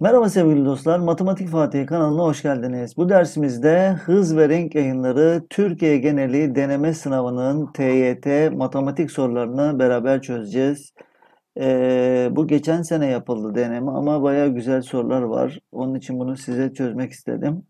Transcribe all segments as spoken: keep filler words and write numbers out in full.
Merhaba sevgili dostlar, Matematik Fatih kanalına hoş geldiniz. Bu dersimizde hız ve renk yayınları Türkiye geneli deneme sınavının T Y T matematik sorularını beraber çözeceğiz. Ee, bu geçen sene yapıldı deneme ama bayağı güzel sorular var. Onun için bunu size çözmek istedim.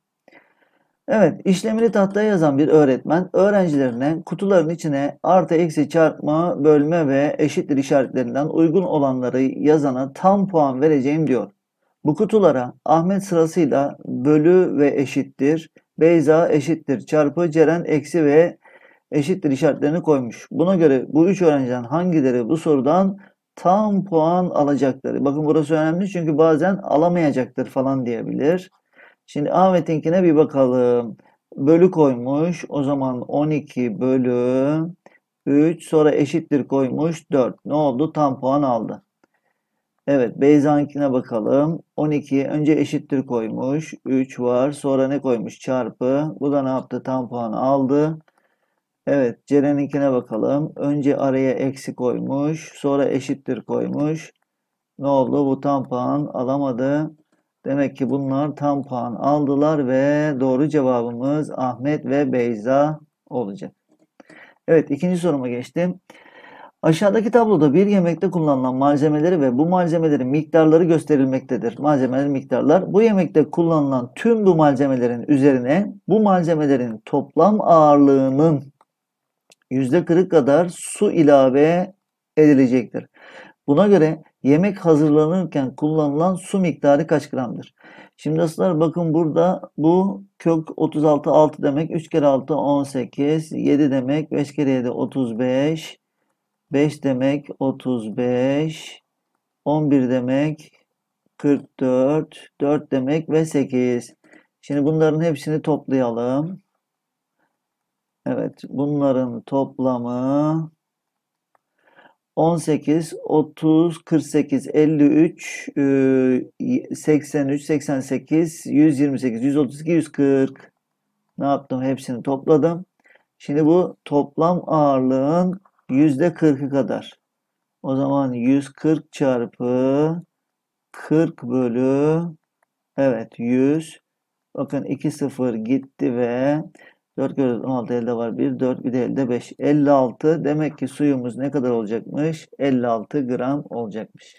Evet, işlemini tahtaya yazan bir öğretmen öğrencilerine kutuların içine artı eksi çarpma, bölme ve eşittir işaretlerinden uygun olanları yazana tam puan vereceğim diyor. Bu kutulara Ahmet sırasıyla bölü ve eşittir, Beyza eşittir, çarpı, Ceren eksi ve eşittir işaretlerini koymuş. Buna göre bu üç öğrenciden hangileri bu sorudan tam puan alacaktır? Bakın burası önemli çünkü bazen alamayacaktır falan diyebilir. Şimdi Ahmet'inkine bir bakalım. Bölü koymuş. O zaman on iki bölü üç, sonra eşittir koymuş dört. Ne oldu? Tam puan aldı. Evet, Beyza'nkine bakalım. on iki önce eşittir koymuş. üç var. Sonra ne koymuş? Çarpı. Bu da ne yaptı? Tam puan aldı. Evet, Ceren'inkine bakalım. Önce araya eksi koymuş. Sonra eşittir koymuş. Ne oldu? Bu tam puan alamadı. Demek ki bunlar tam puan aldılar ve doğru cevabımız Ahmet ve Beyza olacak. Evet, ikinci soruma geçtim. Aşağıdaki tabloda bir yemekte kullanılan malzemeleri ve bu malzemelerin miktarları gösterilmektedir. Malzemeler miktarlar. Bu yemekte kullanılan tüm bu malzemelerin üzerine bu malzemelerin toplam ağırlığının yüzde kırk kadar su ilave edilecektir. Buna göre yemek hazırlanırken kullanılan su miktarı kaç gramdır? Şimdi dostlar bakın burada bu kök otuz altı, altı demek, üç kere altı on sekiz, yedi demek, beş kere yedi otuz beş, beş demek otuz beş, on bir demek kırk dört, dört demek ve sekiz. Şimdi bunların hepsini toplayalım. Evet, bunların toplamı on sekiz, otuz, kırk sekiz, elli üç, seksen üç, seksen sekiz, yüz yirmi sekiz, yüz otuz iki, yüz kırk. Ne yaptım? Hepsini topladım. Şimdi bu toplam ağırlığın yüzde kırkı kadar. O zaman yüz kırk çarpı kırk bölü evet yüz. Bakın iki sıfır gitti ve dört kere on altı elde var bir, dört bir de elde beş. elli altı, demek ki suyumuz ne kadar olacakmış? elli altı gram olacakmış.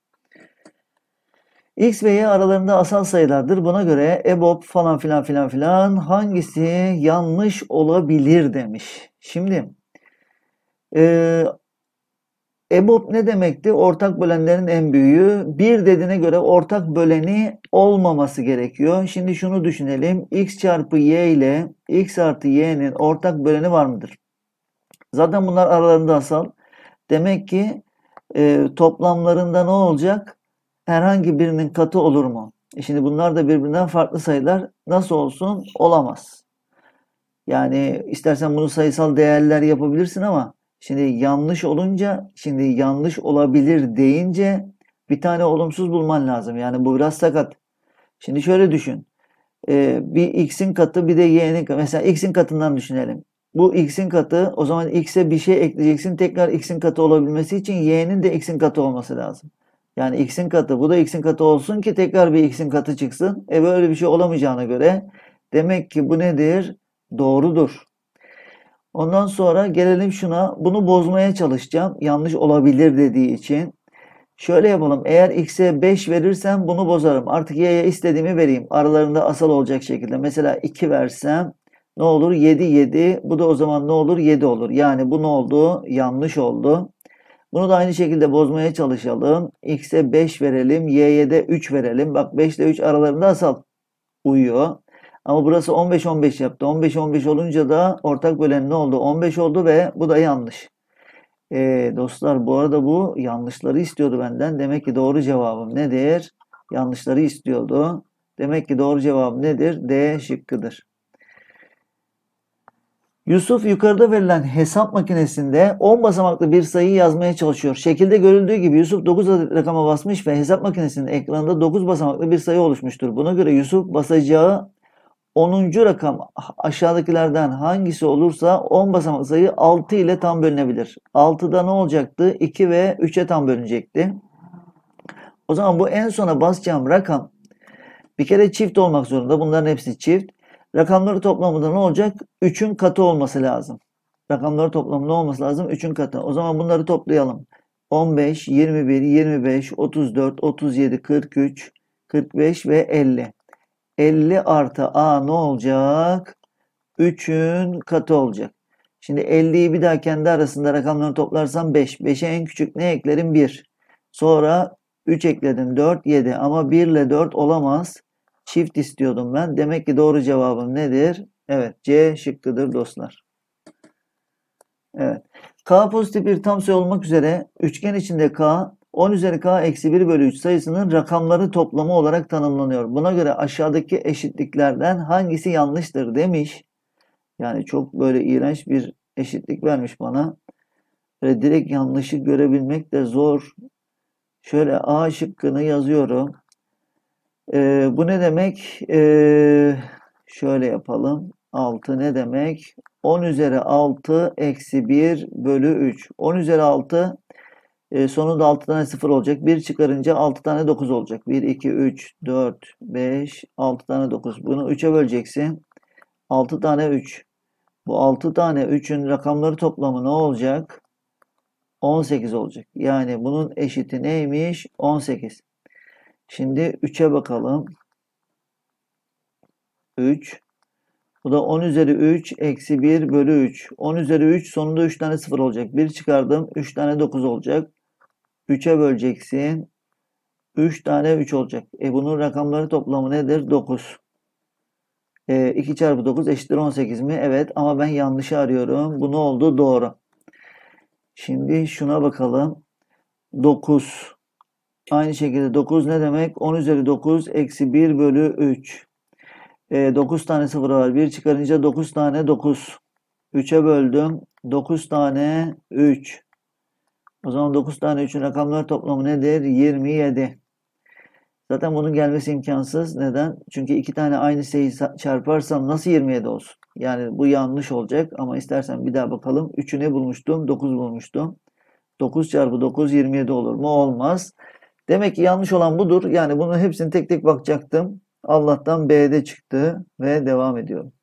X ve Y aralarında asal sayılardır. Buna göre E B O B falan filan filan filan hangisi yanlış olabilir demiş. Şimdi e, E B O B ne demekti? Ortak bölenlerin en büyüğü. Bir dediğine göre ortak böleni olmaması gerekiyor. Şimdi şunu düşünelim. X çarpı Y ile X artı Y'nin ortak böleni var mıdır? Zaten bunlar aralarında asal. Demek ki e, toplamlarında ne olacak? Herhangi birinin katı olur mu? E şimdi bunlar da birbirinden farklı sayılar. Nasıl olsun? Olamaz. Yani istersen bunu sayısal değerler yapabilirsin ama şimdi yanlış olunca, şimdi yanlış olabilir deyince bir tane olumsuz bulman lazım. Yani bu biraz sakat. Şimdi şöyle düşün. Ee, bir x'in katı bir de y'nin katı. Mesela x'in katından düşünelim. Bu x'in katı, o zaman x'e bir şey ekleyeceksin. Tekrar x'in katı olabilmesi için y'nin de x'in katı olması lazım. Yani x'in katı, bu da x'in katı olsun ki tekrar bir x'in katı çıksın. E böyle bir şey olamayacağına göre demek ki bu nedir? Doğrudur. Ondan sonra gelelim şuna. Bunu bozmaya çalışacağım. Yanlış olabilir dediği için. Şöyle yapalım. Eğer x'e beş verirsem bunu bozarım. Artık y'ye istediğimi vereyim. Aralarında asal olacak şekilde. Mesela iki versem ne olur? yedi, yedi. Bu da o zaman ne olur? yedi olur. Yani bu ne oldu? Yanlış oldu. Bunu da aynı şekilde bozmaya çalışalım. X'e beş verelim. Y'ye de üç verelim. Bak beş ile üç aralarında asal uyuyor. Ama burası on beş on beş yaptı. on beş on beş olunca da ortak bölen ne oldu? on beş oldu ve bu da yanlış. Ee, dostlar bu arada bu yanlışları istiyordu benden. Demek ki doğru cevabım nedir? Yanlışları istiyordu. Demek ki doğru cevabım nedir? D şıkkıdır. Yusuf yukarıda verilen hesap makinesinde on basamaklı bir sayıyı yazmaya çalışıyor. Şekilde görüldüğü gibi Yusuf dokuz adet rakama basmış ve hesap makinesinin ekranında dokuz basamaklı bir sayı oluşmuştur. Buna göre Yusuf basacağı onuncu rakam aşağıdakilerden hangisi olursa on basamaklı sayı altı ile tam bölünebilir. altıda ne olacaktı? iki ve üçe tam bölünecekti. O zaman bu en sona basacağım rakam Bir kere çift olmak zorunda. Bunların hepsi çift. Rakamları toplamında ne olacak? üçün katı olması lazım. Rakamları toplamı ne olması lazım? üçün katı. O zaman bunları toplayalım. on beş, yirmi bir, yirmi beş, otuz dört, otuz yedi, kırk üç, kırk beş ve elli. elli artı a ne olacak? üçün katı olacak. Şimdi elliyi bir daha kendi arasında rakamlarını toplarsam beş. beşe en küçük ne eklerim? bir. Sonra üç ekledim. dört, yedi. Ama bir ile dört olamaz. Çift istiyordum ben. Demek ki doğru cevabım nedir? Evet, C şıkkıdır dostlar. Evet. K pozitif bir tam sayı olmak üzere üçgen içinde K on üzeri K eksi bir bölü üç sayısının rakamları toplamı olarak tanımlanıyor. Buna göre aşağıdaki eşitliklerden hangisi yanlıştır demiş. Yani çok böyle iğrenç bir eşitlik vermiş bana. Böyle direkt yanlışı görebilmek de zor. Şöyle A şıkkını yazıyorum. Ee, bu ne demek? Ee, şöyle yapalım. altı ne demek? on üzeri altı eksi bir bölü üç. on üzeri altı e, sonunda altı tane sıfır olacak. bir çıkarınca altı tane dokuz olacak. bir, iki, üç, dört, beş, altı tane dokuz. Bunu üçe böleceksin. altı tane üç. Bu altı tane üçün rakamları toplamı ne olacak? on sekiz olacak. Yani bunun eşiti neymiş? on sekiz. Şimdi üçe bakalım. üç. Bu da on üzeri üç eksi bir bölü üç. on üzeri üç sonunda üç tane sıfır olacak. bir çıkardım. üç tane dokuz olacak. üçe böleceksin. üç tane üç olacak. E bunun rakamları toplamı nedir? dokuz. E, iki çarpı dokuz eşittir on sekiz mi? Evet ama ben yanlışı arıyorum. Bu ne oldu? Doğru. Şimdi şuna bakalım. dokuz. Aynı şekilde dokuz ne demek? on üzeri dokuz eksi bir bölü üç. E, dokuz tane sıfır var. bir çıkarınca dokuz tane dokuz. üçe böldüm. dokuz tane üç. O zaman dokuz tane üçün rakamlar toplamı nedir? yirmi yedi. Zaten bunun gelmesi imkansız. Neden? Çünkü iki tane aynı sayıyı çarparsam nasıl yirmi yedi olsun? Yani bu yanlış olacak ama istersen bir daha bakalım. üçü ne bulmuştum? dokuz bulmuştum. dokuz çarpı dokuz yirmi yedi olur mu? Olmaz. Demek ki yanlış olan budur. Yani bunun hepsini tek tek bakacaktım. Allah'tan B'de çıktı ve devam ediyorum.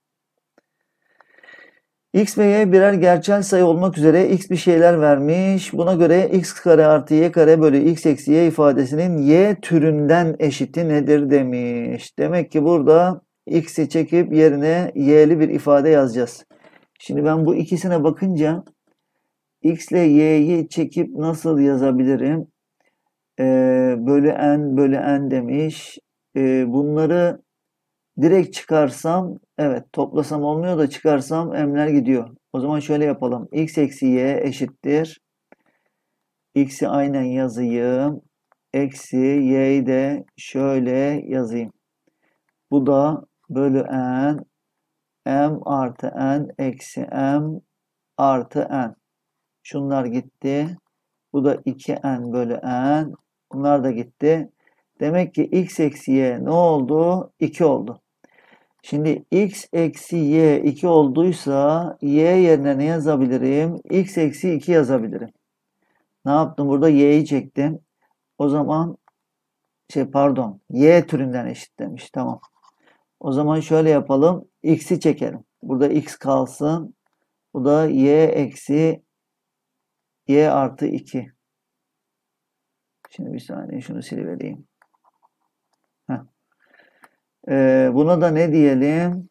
X ve Y birer gerçel sayı olmak üzere X bir şeyler vermiş. Buna göre X kare artı Y kare bölü X eksi Y ifadesinin Y türünden eşiti nedir demiş. Demek ki burada X'i çekip yerine Y'li bir ifade yazacağız. Şimdi ben bu ikisine bakınca X ile Y'yi çekip nasıl yazabilirim? Ee, bölü N bölü N demiş. Ee, bunları direkt çıkarsam, evet toplasam olmuyor da çıkarsam M'ler gidiyor. O zaman şöyle yapalım. X eksi Y eşittir. X'i aynen yazayım. Eksi Y'yi de şöyle yazayım. Bu da bölü N. M artı N eksi M artı N. Şunlar gitti. Bu da iki N bölü N. Bunlar da gitti. Demek ki X eksi Y ne oldu? iki oldu. Şimdi X eksi Y iki olduysa Y yerine ne yazabilirim? X eksi iki yazabilirim. Ne yaptım? Burada Y'yi çektim. O zaman şey pardon Y türünden eşit demiş. Tamam. O zaman şöyle yapalım. X'i çekelim. Burada X kalsın. Bu da Y eksi Y artı iki. Şimdi bir saniye şunu silivereyim. Heh. Ee, buna da ne diyelim?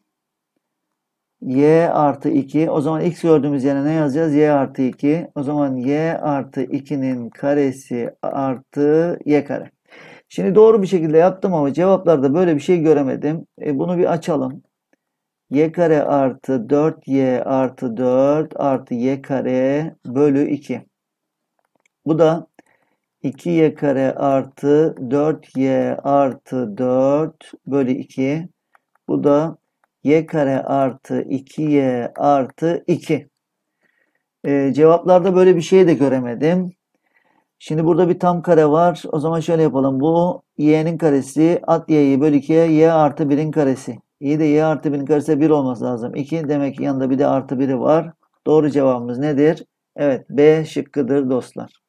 Y artı iki. O zaman X gördüğümüz yerine ne yazacağız? Y artı iki. O zaman Y artı ikinin karesi artı Y kare. Şimdi doğru bir şekilde yaptım ama cevaplarda böyle bir şey göremedim. E, bunu bir açalım. Y kare artı dört Y artı dört artı Y kare bölü iki. Bu da iki Y kare artı dört Y artı dört bölü iki. Bu da Y kare artı iki Y artı iki. Ee, cevaplarda böyle bir şey de göremedim. Şimdi burada bir tam kare var. O zaman şöyle yapalım. Bu Y'nin karesi. At Y'yi bölü ikiye. Y artı birin karesi. İyi de Y artı birin karesi bir olması lazım. iki demek ki yanında bir de artı biri var. Doğru cevabımız nedir? Evet B şıkkıdır dostlar.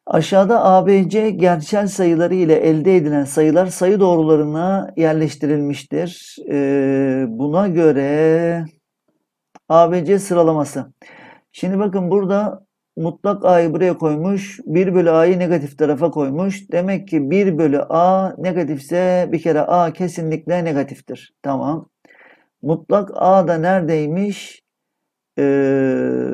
Aşağıda A B C gerçel sayıları ile elde edilen sayılar sayı doğrularına yerleştirilmiştir. Ee, buna göre A B C sıralaması. Şimdi bakın burada mutlak A'yı buraya koymuş. bir bölü A'yı negatif tarafa koymuş. Demek ki bir bölü A negatifse bir kere A kesinlikle negatiftir. Tamam. Mutlak A da neredeymiş? Ee,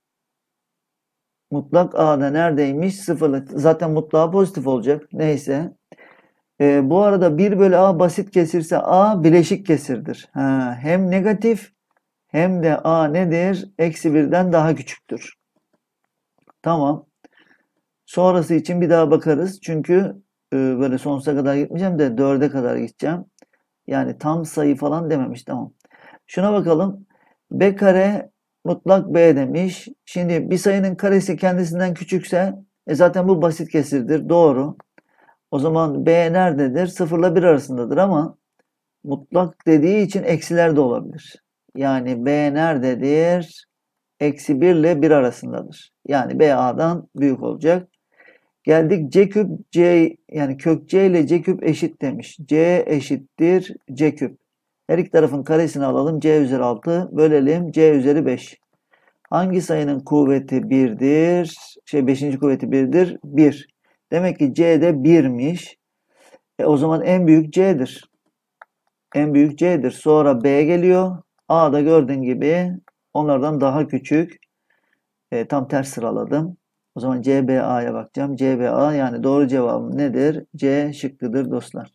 mutlak A'da neredeymiş? Sıfırlı. Zaten mutlağı pozitif olacak. Neyse. Ee, bu arada bir bölü A basit kesirse A bileşik kesirdir. Ha, hem negatif hem de A nedir? Eksi birden daha küçüktür. Tamam. Sonrası için bir daha bakarız. Çünkü e, böyle sonsuza kadar gitmeyeceğim de dörde kadar gideceğim. Yani tam sayı falan dememiş. Tamam. Şuna bakalım. B kare mutlak B demiş. Şimdi bir sayının karesi kendisinden küçükse e zaten bu basit kesirdir. Doğru. O zaman B nerededir? sıfır ile bir arasındadır ama mutlak dediği için eksiler de olabilir. Yani B nerededir? Eksi bir ile bir arasındadır. Yani B A'dan büyük olacak. Geldik C küp C yani kök C ile C küp eşit demiş. C eşittir C küp. Her iki tarafın karesini alalım. C üzeri altı bölelim. C üzeri beş. Hangi sayının kuvveti birdir? Şey beşinci kuvveti birdir. bir. Demek ki C de birmiş. E o zaman en büyük C'dir. En büyük C'dir. Sonra B geliyor. A da gördüğün gibi onlardan daha küçük. E, tam ters sıraladım. O zaman C B A'ya bakacağım. C B A yani doğru cevabım nedir? C şıkkıdır dostlar.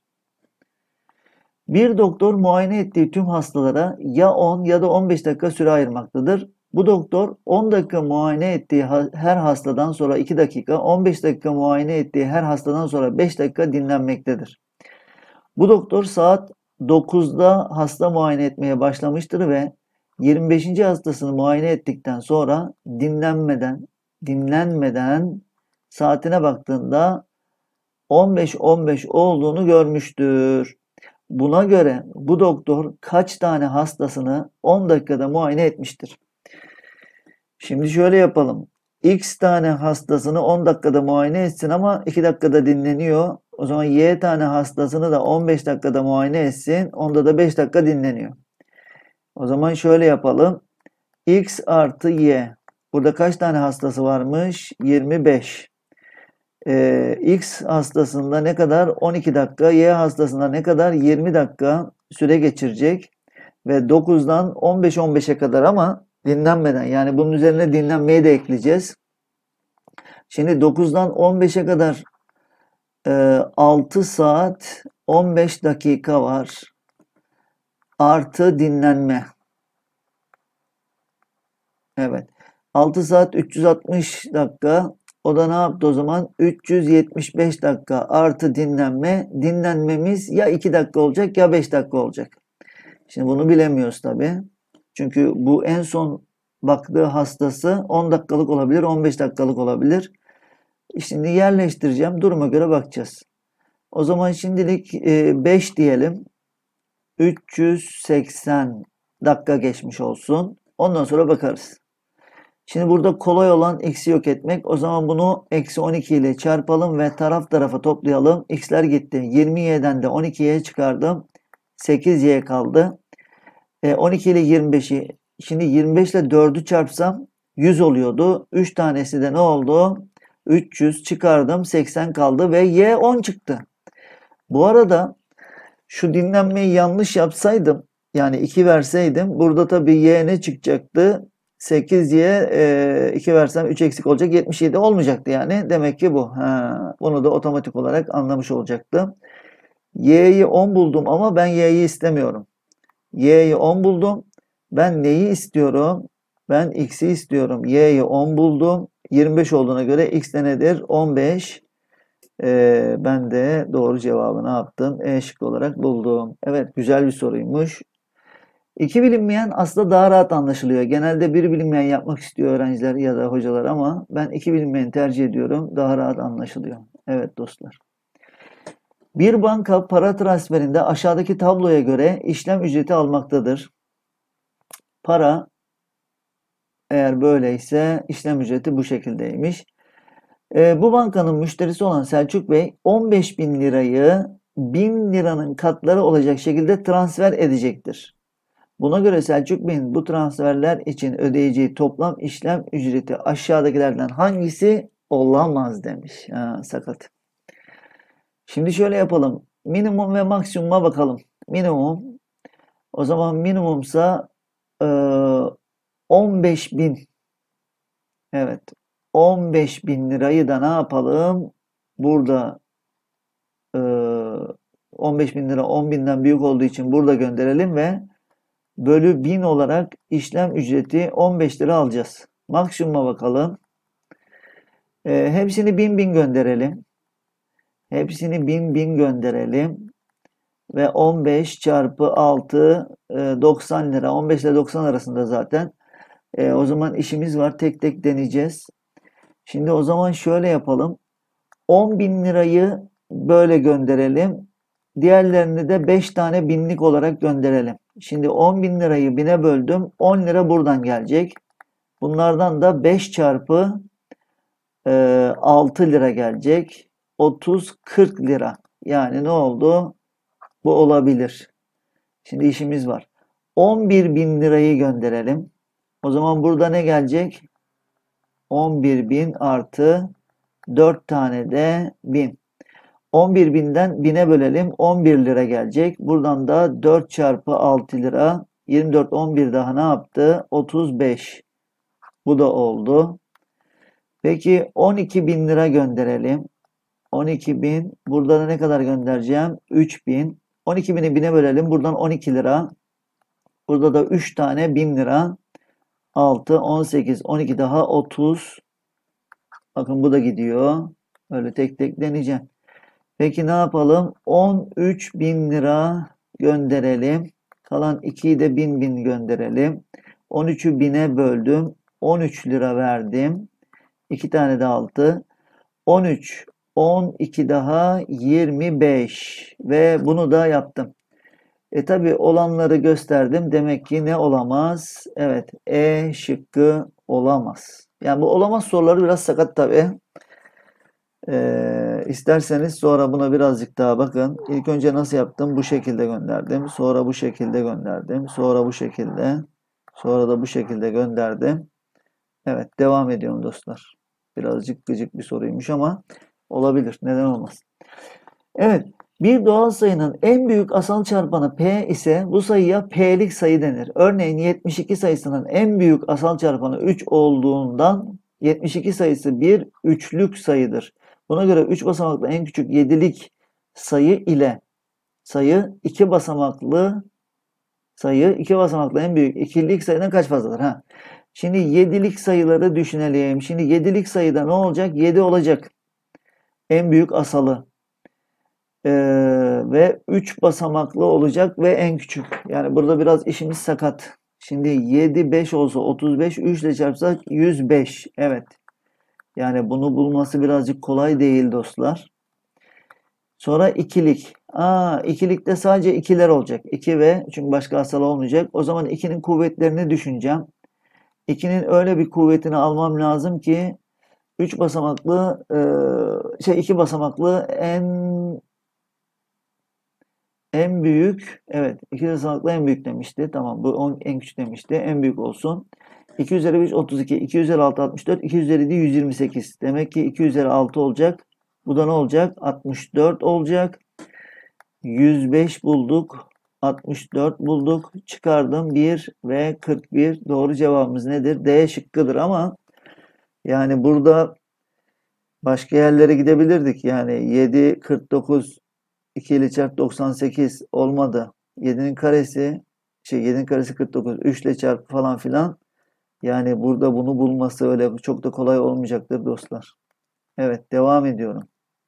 Bir doktor muayene ettiği tüm hastalara ya on ya da on beş dakika süre ayırmaktadır. Bu doktor on dakika muayene ettiği her hastadan sonra iki dakika, on beş dakika muayene ettiği her hastadan sonra beş dakika dinlenmektedir. Bu doktor saat dokuzda hasta muayene etmeye başlamıştır ve yirmi beşinci hastasını muayene ettikten sonra dinlenmeden dinlenmeden saatine baktığında on beş on beş olduğunu görmüştür. Buna göre bu doktor kaç tane hastasını on dakikada muayene etmiştir? Şimdi şöyle yapalım. X tane hastasını on dakikada muayene etsin ama iki dakikada dinleniyor. O zaman Y tane hastasını da on beş dakikada muayene etsin. Onda da beş dakika dinleniyor. O zaman şöyle yapalım. X artı Y. Burada kaç tane hastası varmış? yirmi beş. Ee, X hastasında ne kadar? on iki dakika. Y hastasında ne kadar? yirmi dakika süre geçirecek. Ve dokuzdan on beş on beşe kadar ama dinlenmeden. Yani bunun üzerine dinlenmeyi de ekleyeceğiz. Şimdi dokuzdan on beşe kadar e, altı saat on beş dakika var. Artı dinlenme. Evet. altı saat üç yüz altmış dakika. O da ne yaptı o zaman? üç yüz yetmiş beş dakika artı dinlenme. Dinlenmemiz ya iki dakika olacak ya beş dakika olacak. Şimdi bunu bilemiyoruz tabii. Çünkü bu en son baktığı hastası on dakikalık olabilir, on beş dakikalık olabilir. Şimdi yerleştireceğim. Duruma göre bakacağız. O zaman şimdilik beş diyelim. üç yüz seksen dakika geçmiş olsun. Ondan sonra bakarız. Şimdi burada kolay olan x'i yok etmek. O zaman bunu eksi on iki ile çarpalım ve taraf tarafa toplayalım. X'ler gitti. yirmi y'den de on ikiye çıkardım. sekiz y kaldı. E, on iki ile yirmi beşi. Şimdi yirmi beş ile dördü çarpsam yüz oluyordu. üç tanesi de ne oldu? üç yüz çıkardım. seksen kaldı ve y on çıktı. Bu arada şu dinlenmeyi yanlış yapsaydım, yani iki verseydim, burada tabii y ne çıkacaktı? sekiz y e, iki versem üç eksik olacak, yetmiş yedi olmayacaktı yani. Demek ki bu. Ha, bunu da otomatik olarak anlamış olacaktım. Y'yi on buldum ama ben y'yi istemiyorum. Y'yi on buldum. Ben neyi istiyorum? Ben x'i istiyorum. Y'yi on buldum. yirmi beş olduğuna göre x de nedir? on beş. Ee, ben de doğru cevabı ne yaptım? E şıkkı olarak buldum. Evet, güzel bir soruymuş. İki bilinmeyen aslında daha rahat anlaşılıyor. Genelde bir bilinmeyen yapmak istiyor öğrenciler ya da hocalar ama ben iki bilinmeyeni tercih ediyorum. Daha rahat anlaşılıyor. Evet dostlar. Bir banka para transferinde aşağıdaki tabloya göre işlem ücreti almaktadır. Para eğer böyleyse işlem ücreti bu şekildeymiş. E, bu bankanın müşterisi olan Selçuk Bey on beş bin lirayı bin liranın katları olacak şekilde transfer edecektir. Buna göre Selçuk Bey'in bu transferler için ödeyeceği toplam işlem ücreti aşağıdakilerden hangisi olamaz demiş. Ha, sakat. Şimdi şöyle yapalım. Minimum ve maksimuma bakalım. Minimum. O zaman minimumsa e, on beş bin. Evet. on beş bin lirayı da ne yapalım? Burada e, on beş bin lira on binden büyük olduğu için burada gönderelim ve bölü bin olarak işlem ücreti on beş lira alacağız. Maksimuma bakalım. E, hepsini bin bin gönderelim. Hepsini bin bin gönderelim. Ve on beş çarpı altı e, doksan lira. on beş ile doksan arasında zaten. E, o zaman işimiz var. Tek tek deneyeceğiz. Şimdi o zaman şöyle yapalım. on bin lirayı böyle gönderelim. Diğerlerini de beş tane binlik olarak gönderelim. Şimdi on bin lirayı bine böldüm. on lira buradan gelecek. Bunlardan da beş çarpı e, altı lira gelecek. otuz kırk lira. Yani ne oldu? Bu olabilir. Şimdi işimiz var. on bir bin lirayı gönderelim. O zaman burada ne gelecek? on bir bin artı dört tane de bin. on bir binden bine bölelim. on bir lira gelecek. Buradan da dört çarpı altı lira. yirmi dört, on bir daha ne yaptı? otuz beş. Bu da oldu. Peki on iki bin lira gönderelim. on iki bin. Burada da ne kadar göndereceğim? üç bin. on iki bini bine bölelim. Buradan on iki lira. Burada da üç tane bin lira. altı, on sekiz, on iki daha otuz. Bakın bu da gidiyor. Öyle tek tek deneyeceğim. Peki ne yapalım? on üç bin lira gönderelim. Kalan ikiyi de bin bin gönderelim. on üçü bine böldüm. on üç lira verdim. iki tane de altı. on üç, on iki daha yirmi beş. Ve bunu da yaptım. E tabi olanları gösterdim. Demek ki ne olamaz? Evet. E şıkkı olamaz. Yani bu olamaz soruları biraz sakat tabi. Ee, isterseniz sonra buna birazcık daha bakın. İlk önce nasıl yaptım? Bu şekilde gönderdim. Sonra bu şekilde gönderdim. Sonra bu şekilde. Sonra da bu şekilde gönderdim. Evet. Devam ediyorum dostlar. Birazcık gıcık bir soruymuş ama olabilir. Neden olmaz? Evet. Bir doğal sayının en büyük asal çarpanı P ise bu sayıya P'lik sayı denir. Örneğin yetmiş iki sayısının en büyük asal çarpanı üç olduğundan yetmiş iki sayısı bir üçlük sayıdır. Buna göre üç basamaklı en küçük yedilik sayı ile sayı iki basamaklı sayı iki basamaklı en büyük ikilik sayıdan kaç fazladır? Ha. Şimdi yedilik sayıları düşünelim. Şimdi yedilik sayıda ne olacak? yedi olacak. En büyük asalı. Ee, ve üç basamaklı olacak ve en küçük. Yani burada biraz işimiz sakat. Şimdi yedi, beş olsa otuz beş, üç ile çarpsak yüz beş. Evet. Yani bunu bulması birazcık kolay değil dostlar. Sonra ikilik. Aa, ikilikte sadece ikiler olacak. iki ve çünkü başka asal olmayacak. O zaman ikinin kuvvetlerini düşüneceğim. ikinin öyle bir kuvvetini almam lazım ki üç basamaklı şey iki basamaklı en En büyük, evet iki basamaklı en büyük demişti. Tamam bu en küçük demişti. En büyük olsun. iki üzeri beş otuz iki, iki üzeri altı altmış dört, iki üzeri yedi yüz yirmi sekiz. Demek ki iki üzeri altı olacak. Bu da ne olacak? altmış dört olacak. yüz beş bulduk. altmış dört bulduk. Çıkardım bir ve kırk bir. Doğru cevabımız nedir? D şıkkıdır ama yani burada başka yerlere gidebilirdik. Yani yedi, kırk dokuz, iki ile çarp doksan sekiz olmadı. yedinin karesi şey yedinin karesi kırk dokuz. üç ile çarp falan filan. Yani burada bunu bulması öyle çok da kolay olmayacaktır dostlar. Evet devam ediyorum.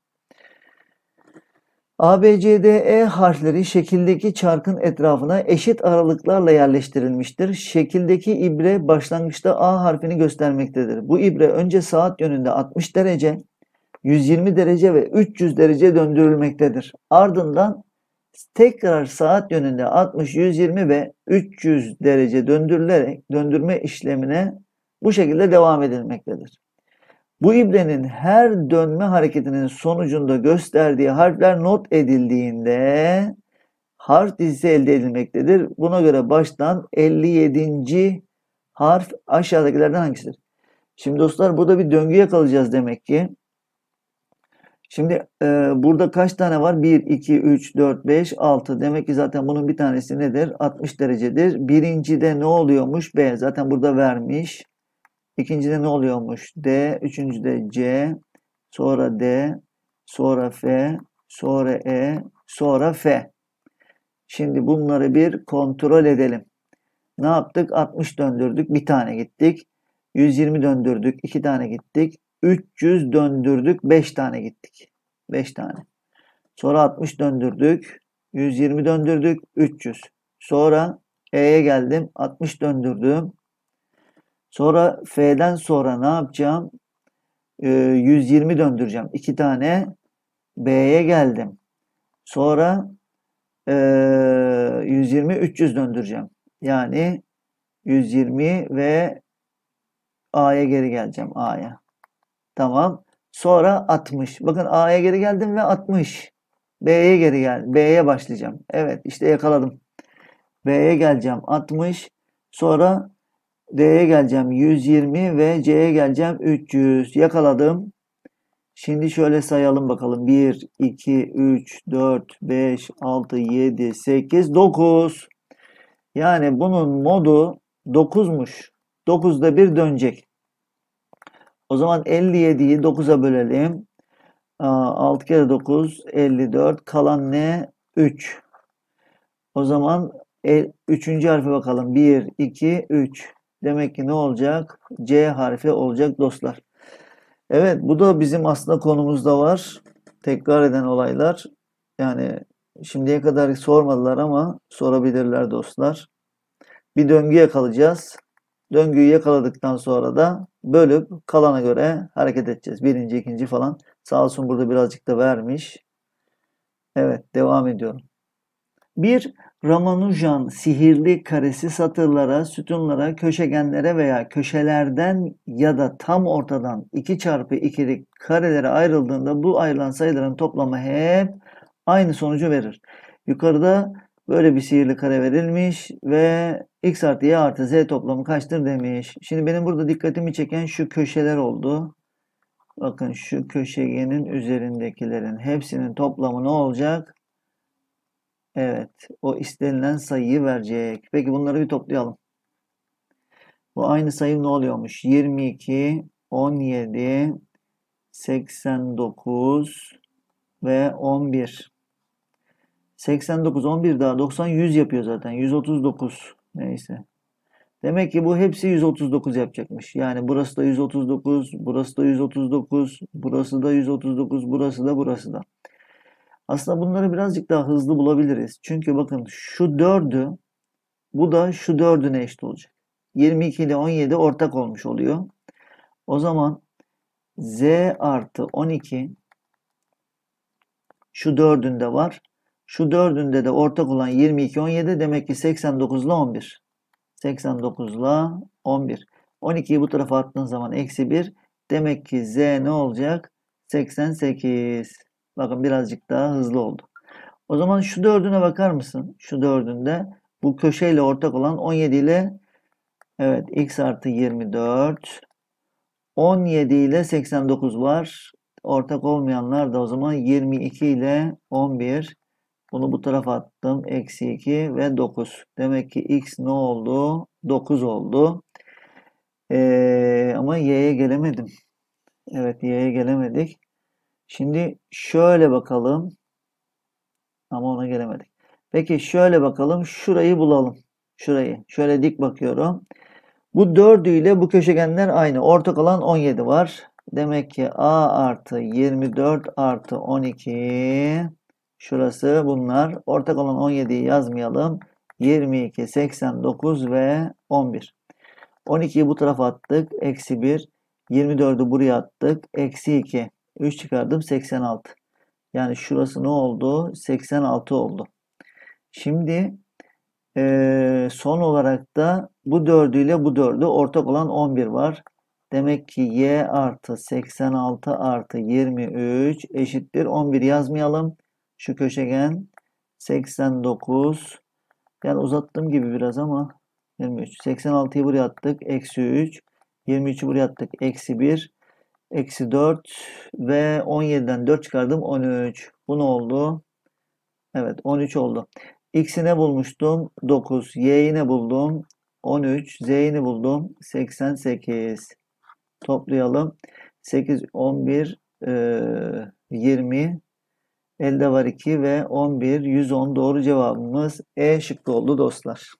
A, B, C, D, E harfleri şekildeki çarkın etrafına eşit aralıklarla yerleştirilmiştir. Şekildeki ibre başlangıçta A harfini göstermektedir. Bu ibre önce saat yönünde altmış derece, yüz yirmi derece ve üç yüz derece döndürülmektedir. Ardından tekrar saat yönünde altmış, yüz yirmi ve üç yüz derece döndürülerek döndürme işlemine bu şekilde devam edilmektedir. Bu ibrenin her dönme hareketinin sonucunda gösterdiği harfler not edildiğinde harf dizisi elde edilmektedir. Buna göre baştan elli yedinci harf aşağıdakilerden hangisidir? Şimdi dostlar burada bir döngü yakalayacağız demek ki. Şimdi e, burada kaç tane var? bir, iki, üç, dört, beş, altı. Demek ki zaten bunun bir tanesi nedir? altmış derecedir. Birincide ne oluyormuş? B. Zaten burada vermiş. İkincide ne oluyormuş? D. Üçüncüde C. Sonra D. Sonra F. Sonra E. Sonra F. Şimdi bunları bir kontrol edelim. Ne yaptık? altmış döndürdük. Bir tane gittik. yüz yirmi döndürdük. iki tane gittik. üç yüz döndürdük. beş tane gittik. beş tane. Sonra altmış döndürdük. yüz yirmi döndürdük. üç yüz. Sonra E'ye geldim. altmış döndürdüm. Sonra F'den sonra ne yapacağım? Ee, yüz yirmi döndüreceğim. iki tane. B'ye geldim. Sonra ee, yüz yirmi, üç yüz döndüreceğim. Yani yüz yirmi ve A'ya geri geleceğim. A'ya. Tamam. Sonra altmış. Bakın A'ya geri geldim ve altmış. B'ye geri gel. B'ye başlayacağım. Evet işte yakaladım. B'ye geleceğim altmış. Sonra D'ye geleceğim yüz yirmi ve C'ye geleceğim üç yüz. Yakaladım. Şimdi şöyle sayalım bakalım. bir, iki, üç, dört, beş, altı, yedi, sekiz, dokuz. Yani bunun modu dokuzmuş. dokuzda bir dönecek. O zaman elli yediyi dokuza bölelim. altı kere dokuz, elli dört. Kalan ne? üç. O zaman üçüncü harfe bakalım. bir, iki, üç. Demek ki ne olacak? C harfi olacak dostlar. Evet, bu da bizim aslında konumuzda var. Tekrar eden olaylar. Yani şimdiye kadar sormadılar ama sorabilirler dostlar. Bir döngü yakalayacağız. Döngüyü yakaladıktan sonra da bölüp kalana göre hareket edeceğiz. Birinci, ikinci falan. Sağ olsun burada birazcık da vermiş. Evet, devam ediyorum. Bir Ramanujan sihirli karesi satırlara, sütunlara, köşegenlere veya köşelerden ya da tam ortadan iki çarpı ikilik karelere ayrıldığında bu ayrılan sayıların toplamı hep aynı sonucu verir. Yukarıda böyle bir sihirli kare verilmiş ve x artı y artı z toplamı kaçtır demiş. Şimdi benim burada dikkatimi çeken şu köşeler oldu. Bakın şu köşegenin üzerindekilerin hepsinin toplamı ne olacak? Evet, o istenilen sayıyı verecek. Peki bunları bir toplayalım. Bu aynı sayı ne oluyormuş? yirmi iki, on yedi, seksen dokuz ve on bir. seksen dokuz, on bir daha doksan, yüz yapıyor zaten. yüz otuz dokuz. Neyse. Demek ki bu hepsi yüz otuz dokuz yapacakmış. Yani burası da yüz otuz dokuz, burası da yüz otuz dokuz, burası da yüz otuz dokuz, burası da burası da. Aslında bunları birazcık daha hızlı bulabiliriz. Çünkü bakın şu dördü, bu da şu dördüne eşit olacak. yirmi iki ile on yedi ortak olmuş oluyor. O zaman z artı on iki şu dördünde var. Şu dördünde de ortak olan yirmi iki, on yedi demek ki seksen dokuz ile on bir. seksen dokuz ile on bir. on ikiyi bu tarafa attığın zaman eksi bir. Demek ki z ne olacak? seksen sekiz. Bakın birazcık daha hızlı oldu. O zaman şu dördüne bakar mısın? Şu dördünde bu köşeyle ortak olan on yedi ile evet x artı yirmi dört. on yedi ile seksen dokuz var. Ortak olmayanlar da o zaman yirmi iki ile on bir. Bunu bu tarafa attım. Eksi iki ve dokuz. Demek ki x ne oldu? dokuz oldu. Ee, ama y'ye gelemedim. Evet y'ye gelemedik. Şimdi şöyle bakalım. Ama ona gelemedik. Peki şöyle bakalım. Şurayı bulalım. Şurayı. Şöyle dik bakıyorum. Bu dördü ile bu köşegenler aynı. Ortak olan on yedi var. Demek ki a artı yirmi dört artı on iki. Şurası bunlar. Ortak olan on yediyi yazmayalım. yirmi iki, seksen dokuz ve on bir. on ikiyi bu tarafa attık. Eksi bir. yirmi dördü buraya attık. Eksi iki. üç çıkardım. seksen altı. Yani şurası ne oldu? seksen altı oldu. Şimdi Ee, son olarak da bu dördüyle bu dördü ortak olan on bir var. Demek ki y artı seksen altı artı yirmi üç eşittir on bir yazmayalım. Şu köşegen seksen dokuz. Yani uzattığım gibi biraz ama yirmi üç. seksen altıyı buraya attık. Eksi üç. yirmi üçü buraya attık. Eksi bir. Eksi dört. Ve on yediden dört çıkardım. on üç. Bu ne oldu? Evet, on üç oldu. X'i ne bulmuştum? dokuz. Y'yi ne buldum? on üç. Z'yi ne buldum? seksen sekiz. Toplayalım. sekiz, on bir, yirmi. Elde var iki ve on bir, yüz on. Doğru cevabımız E şıkkı oldu dostlar.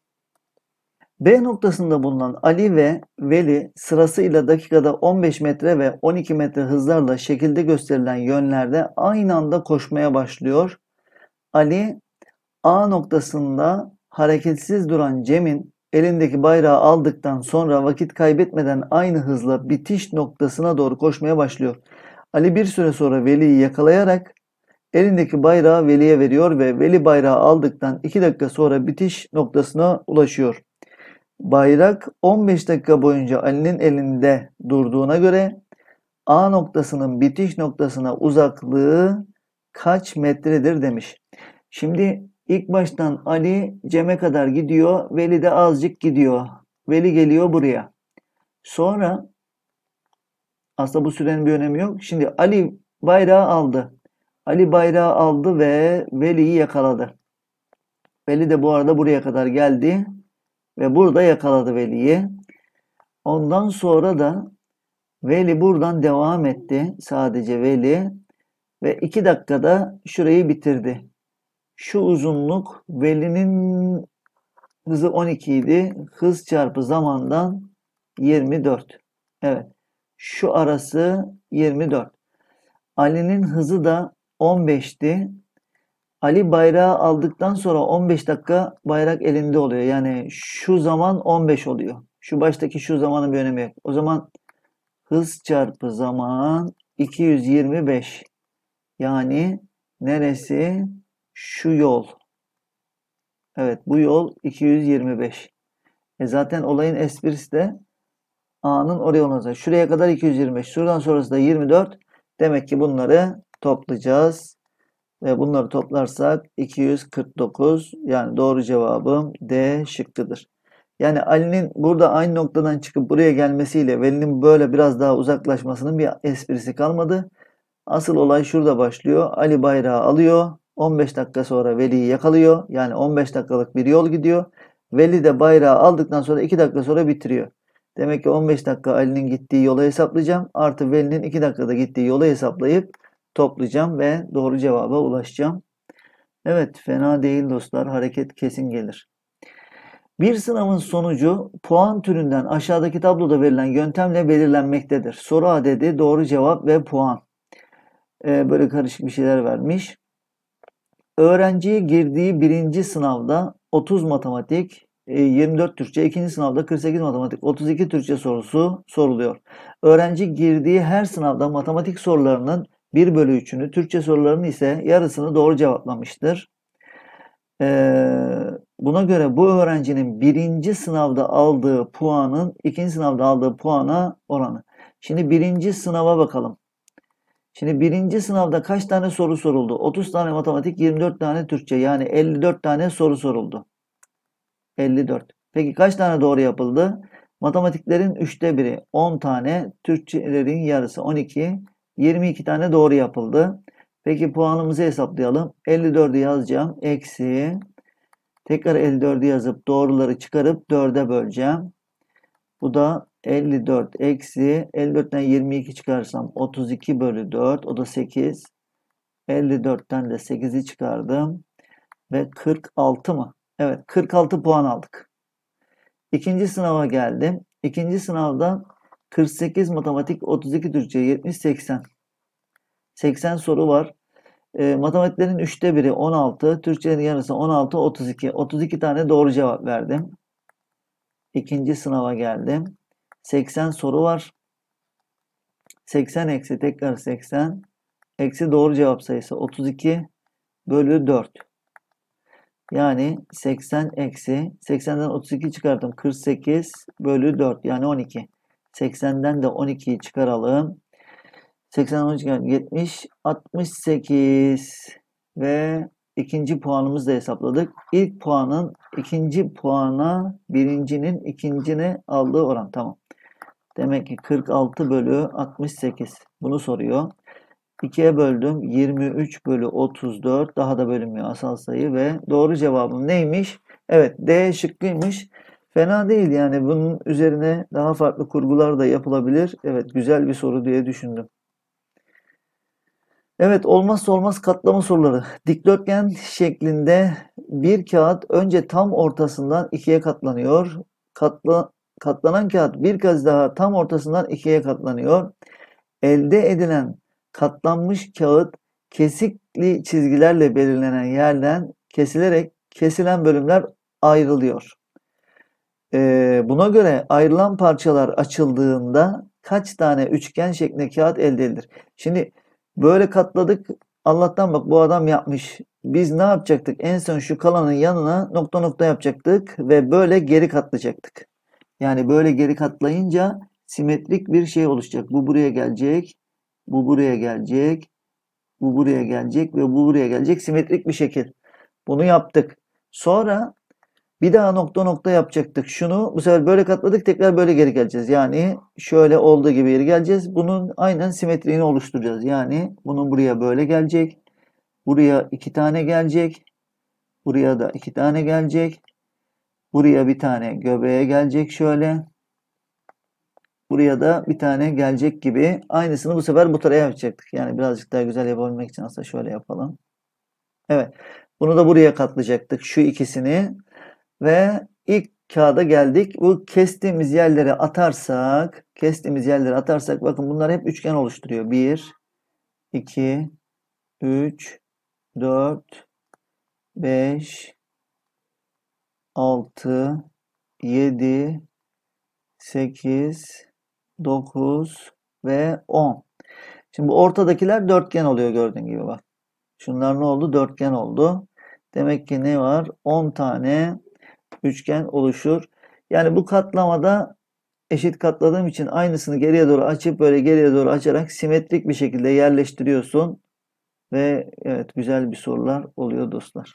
B noktasında bulunan Ali ve Veli sırasıyla dakikada on beş metre ve on iki metre hızlarla şekilde gösterilen yönlerde aynı anda koşmaya başlıyor. Ali A noktasında hareketsiz duran Cem'in elindeki bayrağı aldıktan sonra vakit kaybetmeden aynı hızla bitiş noktasına doğru koşmaya başlıyor. Ali bir süre sonra Veli'yi yakalayarak elindeki bayrağı Veli'ye veriyor ve Veli bayrağı aldıktan iki dakika sonra bitiş noktasına ulaşıyor. Bayrak on beş dakika boyunca Ali'nin elinde durduğuna göre A noktasının bitiş noktasına uzaklığı kaç metredir demiş. Şimdi ilk baştan Ali Cem'e kadar gidiyor. Veli de azıcık gidiyor. Veli geliyor buraya. Sonra aslında bu sürenin bir önemi yok. Şimdi Ali bayrağı aldı. Ali bayrağı aldı ve Veli'yi yakaladı. Veli de bu arada buraya kadar geldi. Ve burada yakaladı Veli'yi. Ondan sonra da Veli buradan devam etti. Sadece Veli. Ve iki dakikada şurayı bitirdi. Şu uzunluk Veli'nin hızı on iki idi. Hız çarpı zamandan yirmi dört. Evet. Şu arası yirmi dört. Ali'nin hızı da on beşti. Ali bayrağı aldıktan sonra on beş dakika bayrak elinde oluyor. Yani şu zaman on beş oluyor. Şu baştaki şu zamanın bir önemi yok. O zaman hız çarpı zaman iki yüz yirmi beş. Yani neresi? Şu yol. Evet, bu yol iki yüz yirmi beş. E zaten olayın esprisi de A'nın oraya olması. Şuraya kadar iki yüz yirmi beş. Şuradan sonrası da yirmi dört. Demek ki bunları toplayacağız. Ve bunları toplarsak iki yüz kırk dokuz. Yani doğru cevabım D şıkkıdır. Yani Ali'nin burada aynı noktadan çıkıp buraya gelmesiyle Veli'nin böyle biraz daha uzaklaşmasının bir esprisi kalmadı. Asıl olay şurada başlıyor. Ali bayrağı alıyor. on beş dakika sonra Veli'yi yakalıyor. Yani on beş dakikalık bir yol gidiyor. Veli de bayrağı aldıktan sonra iki dakika sonra bitiriyor. Demek ki on beş dakika Ali'nin gittiği yolu hesaplayacağım. Artı Veli'nin iki dakikada gittiği yolu hesaplayıp toplayacağım ve doğru cevaba ulaşacağım. Evet, fena değil dostlar. Hareket kesin gelir. Bir sınavın sonucu puan türünden aşağıdaki tabloda verilen yöntemle belirlenmektedir. Soru adedi, doğru cevap ve puan. Ee, böyle karışık bir şeyler vermiş. Öğrenciye girdiği birinci sınavda otuz matematik, yirmi dört Türkçe, ikinci sınavda kırk sekiz matematik, otuz iki Türkçe sorusu soruluyor. Öğrenci girdiği her sınavda matematik sorularının bir bölü üçünü, Türkçe sorularının ise yarısını doğru cevaplamıştır. Ee, buna göre bu öğrencinin birinci sınavda aldığı puanın ikinci sınavda aldığı puana oranı. Şimdi birinci sınava bakalım. Şimdi birinci sınavda kaç tane soru soruldu? otuz tane matematik, yirmi dört tane Türkçe. Yani elli dört tane soru soruldu. elli dört. Peki kaç tane doğru yapıldı? Matematiklerin üçte biri on tane, Türkçelerin yarısı on iki, yirmi iki tane doğru yapıldı. Peki puanımızı hesaplayalım. elli dördü yazacağım. Eksi. Tekrar elli dördü yazıp doğruları çıkarıp dörde böleceğim. Bu da elli dört eksi elli dörtten yirmi iki çıkarsam otuz iki bölü dört, o da sekiz. elli dörtten de sekizi çıkardım ve kırk altı mı? Evet, kırk altı puan aldık. İkinci sınava geldim. İkinci sınavda kırk sekiz matematik, otuz iki Türkçe, yetmiş seksen. seksen soru var. E, matematiklerin üçte biri on altı, Türkçenin yarısı on altı, otuz iki. otuz iki tane doğru cevap verdim. İkinci sınava geldim. seksen soru var. seksen eksi tekrar seksen eksi doğru cevap sayısı otuz iki bölü dört. Yani seksen eksi seksenden otuz iki çıkarttım. kırk sekiz bölü dört yani on iki. seksenden de on ikiyi çıkaralım. seksen, on iki, yetmiş, altmış sekiz ve ikinci puanımızı da hesapladık. İlk puanın ikinci puana birincinin ikincine aldığı oran. Tamam. Demek ki kırk altı bölü altmış sekiz. Bunu soruyor. ikiye böldüm. yirmi üç bölü otuz dört. Daha da bölünmüyor asal sayı ve doğru cevabım neymiş? Evet, D şıkkıymış. Fena değil yani, bunun üzerine daha farklı kurgular da yapılabilir. Evet, güzel bir soru diye düşündüm. Evet, olmazsa olmaz katlama soruları. Dikdörtgen şeklinde bir kağıt önce tam ortasından ikiye katlanıyor. Katla, katlanan kağıt bir kez daha tam ortasından ikiye katlanıyor. Elde edilen katlanmış kağıt kesikli çizgilerle belirlenen yerden kesilerek kesilen bölümler ayrılıyor. Ee, buna göre ayrılan parçalar açıldığında kaç tane üçgen şeklinde kağıt elde edilir? Şimdi böyle katladık. Allah'tan bak bu adam yapmış. Biz ne yapacaktık? En son şu kalanın yanına nokta nokta yapacaktık ve böyle geri katlayacaktık. Yani böyle geri katlayınca simetrik bir şey oluşacak. Bu buraya gelecek. Bu buraya gelecek. Bu buraya gelecek ve bu buraya gelecek. Simetrik bir şekil. Bunu yaptık. Sonra bir daha nokta nokta yapacaktık. Şunu bu sefer böyle katladık. Tekrar böyle geri geleceğiz. Yani şöyle olduğu gibi geri geleceğiz. Bunun aynen simetriğini oluşturacağız. Yani bunun buraya böyle gelecek. Buraya iki tane gelecek. Buraya da iki tane gelecek. Buraya bir tane göbeğe gelecek şöyle. Buraya da bir tane gelecek gibi. Aynısını bu sefer bu tarafa yapacaktık. Yani birazcık daha güzel yapabilmek için aslında şöyle yapalım. Evet. Bunu da buraya katlayacaktık. Şu ikisini. Ve ilk kağıda geldik. Bu kestiğimiz yerlere atarsak, kestiğimiz yerlere atarsak bakın bunlar hep üçgen oluşturuyor. bir, iki, üç, dört, beş, altı, yedi, sekiz, dokuz ve on. Şimdi bu ortadakiler dörtgen oluyor gördüğün gibi bak. Şunlar ne oldu? Dörtgen oldu. Demek ki ne var? on tane üçgen oluşur. Yani bu katlamada eşit katladığım için aynısını geriye doğru açıp böyle geriye doğru açarak simetrik bir şekilde yerleştiriyorsun. Ve evet, güzel bir sorular oluyor dostlar.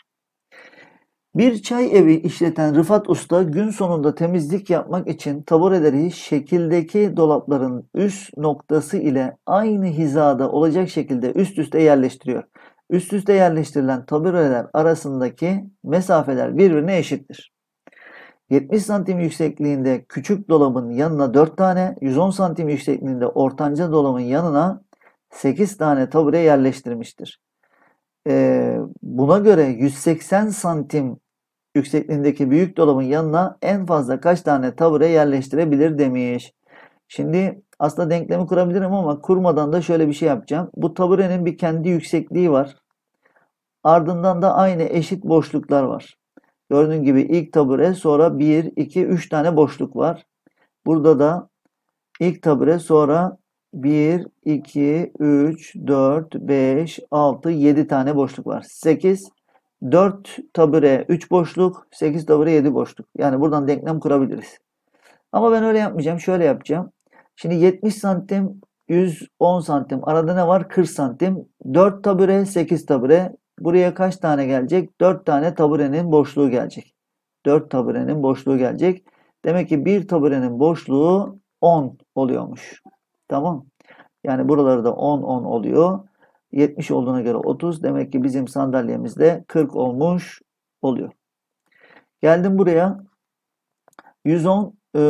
Bir çay evi işleten Rıfat Usta gün sonunda temizlik yapmak için tabureleri şekildeki dolapların üst noktası ile aynı hizada olacak şekilde üst üste yerleştiriyor. Üst üste yerleştirilen tabureler arasındaki mesafeler birbirine eşittir. yetmiş santim yüksekliğinde küçük dolabın yanına dört tane, yüz on santim yüksekliğinde ortanca dolabın yanına sekiz tane tabure yerleştirmiştir. Ee, buna göre yüz seksen santim yüksekliğindeki büyük dolabın yanına en fazla kaç tane tabure yerleştirebilir demiş. Şimdi aslında denklemi kurabilirim ama kurmadan da şöyle bir şey yapacağım. Bu taburenin bir kendi yüksekliği var. Ardından da aynı eşit boşluklar var. Gördüğün gibi ilk tabure, sonra bir, iki, üç tane boşluk var. Burada da ilk tabure, sonra bir, iki, üç, dört, beş, altı, yedi tane boşluk var. sekiz, dört tabure, üç boşluk, sekiz tabure, yedi boşluk. Yani buradan denklem kurabiliriz. Ama ben öyle yapmayacağım. Şöyle yapacağım. Şimdi yetmiş santim, yüz on santim. Arada ne var? kırk santim. dört tabure, sekiz tabure. Buraya kaç tane gelecek? dört tane taburenin boşluğu gelecek. dört taburenin boşluğu gelecek. Demek ki bir taburenin boşluğu on oluyormuş. Tamam. Yani buraları da on, on oluyor. yetmiş olduğuna göre otuz. Demek ki bizim sandalyemiz de kırk olmuş oluyor. Geldim buraya. yüz on,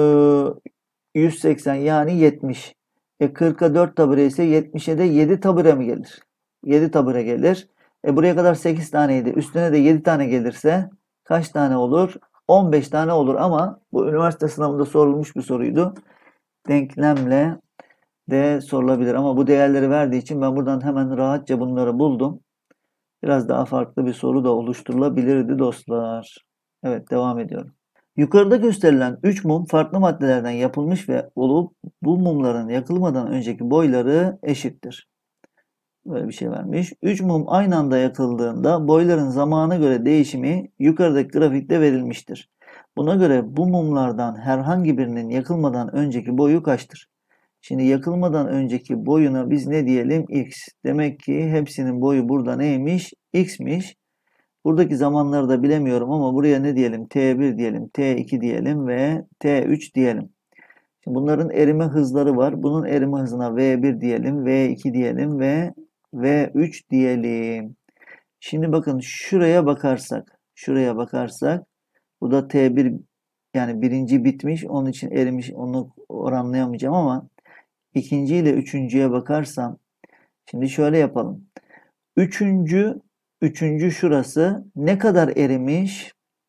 yüz seksen yani yetmiş. E kırka dört tabure ise yetmişe de yedi tabure mi gelir? yedi tabure gelir. E buraya kadar sekiz taneydi. Üstüne de yedi tane gelirse kaç tane olur? on beş tane olur ama bu üniversite sınavında sorulmuş bir soruydu. Denklemle de sorulabilir ama bu değerleri verdiği için ben buradan hemen rahatça bunları buldum. Biraz daha farklı bir soru da oluşturulabilirdi dostlar. Evet, devam ediyorum. Yukarıda gösterilen üç mum farklı maddelerden yapılmış ve olup bu mumların yakılmadan önceki boyları eşittir. Böyle bir şey vermiş. üç mum aynı anda yakıldığında boyların zamana göre değişimi yukarıdaki grafikte verilmiştir. Buna göre bu mumlardan herhangi birinin yakılmadan önceki boyu kaçtır? Şimdi yakılmadan önceki boyuna biz ne diyelim? X. Demek ki hepsinin boyu burada neymiş? X'miş. Buradaki zamanları da bilemiyorum ama buraya ne diyelim? T bir diyelim, T iki diyelim ve T üç diyelim. Şimdi bunların erime hızları var. Bunun erime hızına V bir diyelim, V iki diyelim ve V üç diyelim. Şimdi bakın şuraya bakarsak, şuraya bakarsak burada T bir yani birinci bitmiş. Onun için erimiş. Onu oranlayamayacağım ama ikinci ile üçüncüye bakarsam şimdi şöyle yapalım. Üçüncü, üçüncü şurası ne kadar erimiş?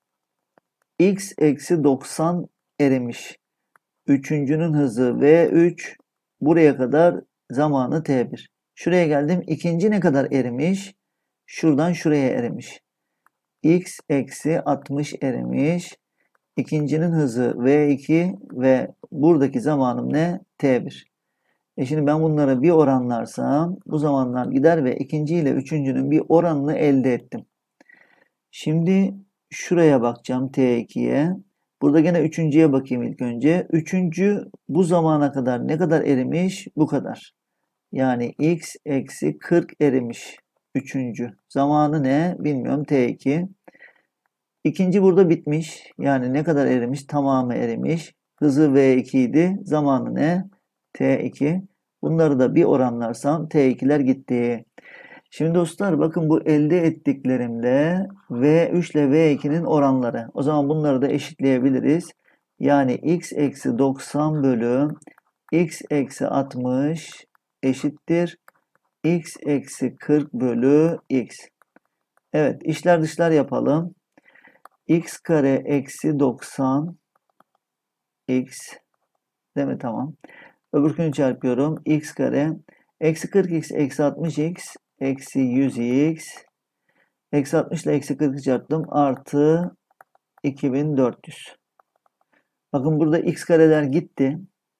X eksi doksan erimiş. Üçüncünün hızı V üç. Buraya kadar zamanı T bir. Şuraya geldim. İkinci ne kadar erimiş? Şuradan şuraya erimiş. X eksi altmış erimiş. İkincinin hızı V iki ve buradaki zamanım ne? T bir. E şimdi ben bunları bir oranlarsam bu zamanlar gider ve ikinci ile üçüncünün bir oranını elde ettim. Şimdi şuraya bakacağım T ikiye. Burada gene üçüncüye bakayım ilk önce. Üçüncü bu zamana kadar ne kadar erimiş? Bu kadar. Yani X eksi kırk erimiş. Üçüncü. Zamanı ne? Bilmiyorum. T iki. İkinci burada bitmiş. Yani ne kadar erimiş? Tamamı erimiş. Hızı V iki idi. Zamanı ne? T iki. Bunları da bir oranlarsam T ikiler gitti. Şimdi dostlar bakın bu elde ettiklerimde V üç ile V iki'nin oranları. O zaman bunları da eşitleyebiliriz. Yani X eksi doksan bölü X eksi altmış eşittir. X eksi kırk bölü X. Evet, içler dışlar yapalım. X kare eksi doksan X değil mi? Tamam. Öbürkünü çarpıyorum. X kare eksi kırk X eksi altmış X eksi yüz X. Eksi altmış ile eksi kırk'ı çarptım. Artı iki bin dört yüz. Bakın burada X kareler gitti.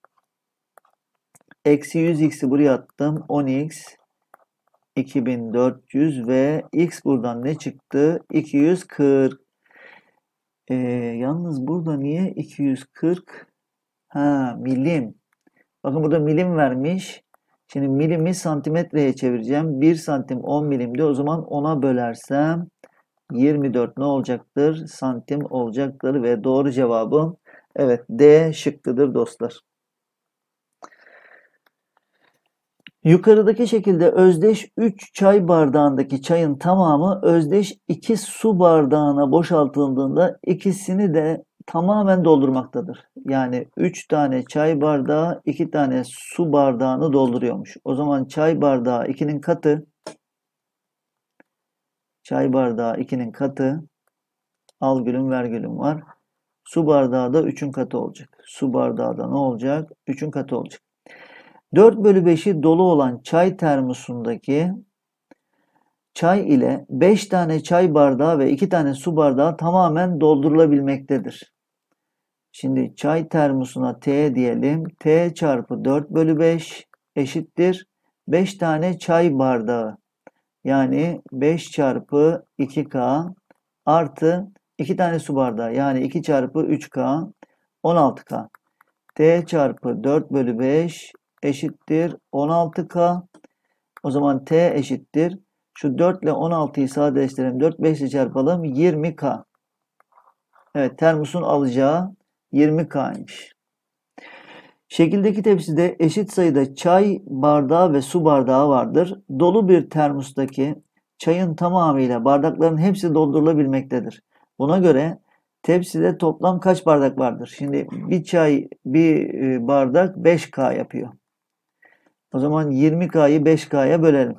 Eksi yüz X'i buraya attım. on X. iki bin dört yüz ve X buradan ne çıktı? iki yüz kırk. Ee, yalnız burada niye iki yüz kırk? Ha, milim. Bakın burada milim vermiş. Şimdi milimi santimetreye çevireceğim. bir santim on milimdi. O zaman ona bölersem yirmi dört ne olacaktır? Santim olacaktır ve doğru cevabım evet D şıkkıdır dostlar. Yukarıdaki şekilde özdeş üç çay bardağındaki çayın tamamı özdeş iki su bardağına boşaltıldığında ikisini de tamamen doldurmaktadır. Yani üç tane çay bardağı iki tane su bardağını dolduruyormuş. O zaman çay bardağı ikinin katı çay bardağı ikinin katı al gülüm ver gülüm var. Su bardağı da üçün katı olacak. Su bardağı da ne olacak? üçün katı olacak. dört bölü beşi dolu olan çay termosundaki çay ile beş tane çay bardağı ve iki tane su bardağı tamamen doldurulabilmektedir. Şimdi çay termosuna T diyelim. T çarpı dört bölü beş eşittir. beş tane çay bardağı. Yani beş çarpı iki K artı iki tane su bardağı. Yani iki çarpı üç K on altı K. T çarpı dört bölü beş eşittir on altı K. O zaman T eşittir. Şu dört ile on altıyı sadeleştirelim. dört beş ile çarpalım. yirmi K. Evet, termosun alacağı yirmi K'ymış. Şekildeki tepside eşit sayıda çay bardağı ve su bardağı vardır. Dolu bir termostaki çayın tamamıyla bardakların hepsi doldurulabilmektedir. Buna göre tepside toplam kaç bardak vardır? Şimdi bir çay, bir bardak beş K yapıyor. O zaman yirmi K'yı beş K'ya bölelim.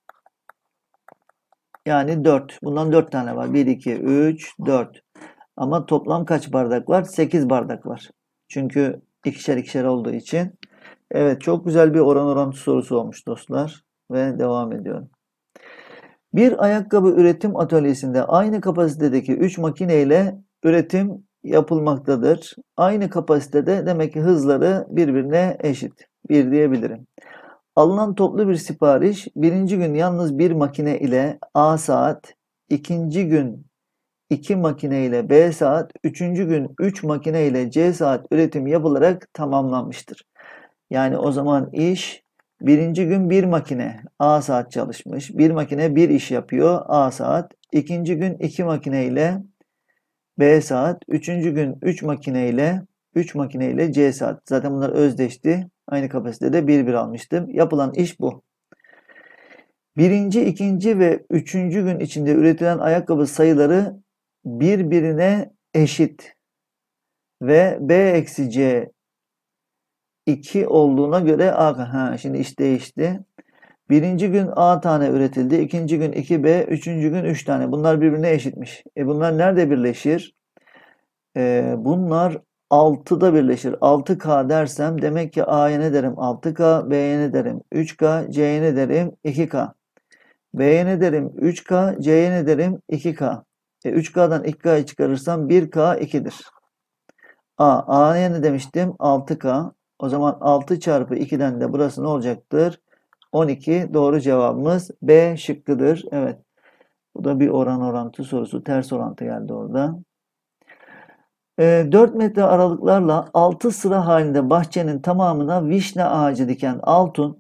Yani dört. Bundan dört tane var. bir, iki, üç, dört. Ama toplam kaç bardak var? sekiz bardak var. Çünkü ikişer ikişer olduğu için. Evet, çok güzel bir oran orantı sorusu olmuş dostlar. Ve devam ediyorum. Bir ayakkabı üretim atölyesinde aynı kapasitedeki üç makine ile üretim yapılmaktadır. Aynı kapasitede demek ki hızları birbirine eşit. bir diyebilirim. Alınan toplu bir sipariş birinci gün yalnız bir makine ile A saat, ikinci gün iki makine ile B saat, üçüncü gün üç makine ile C saat üretim yapılarak tamamlanmıştır. Yani o zaman iş birinci gün bir makine A saat çalışmış. Bir makine bir iş yapıyor A saat. İkinci gün iki makine ile B saat. Üçüncü gün üç makine ile üç makine ile C saat. Zaten bunlar özdeşti. Aynı kapasitede bir bir almıştım. Yapılan iş bu. Birinci, ikinci ve üçüncü gün içinde üretilen ayakkabı sayıları birbirine eşit ve B eksi C iki olduğuna göre A, ha, şimdi iş değişti. Birinci gün A tane üretildi. İkinci gün iki B, üçüncü gün üç tane. Bunlar birbirine eşitmiş. E bunlar nerede birleşir? E, bunlar altıda birleşir. altı K dersem demek ki A'ya ne derim? altı K, B'ye ne derim? üç K, C'ye ne derim? iki K. B'ye ne derim? üç K, C'ye ne derim? iki K. E, üç K'dan iki K'yı çıkarırsam bir K ikidir. A, A'ya ne demiştim? altı K. O zaman altı çarpı ikiden de burası ne olacaktır? on iki. Doğru cevabımız B şıkkıdır. Evet. Bu da bir oran orantı sorusu. Ters orantı geldi orada. E, dört metre aralıklarla altı sıra halinde bahçenin tamamına vişne ağacı diken Altun,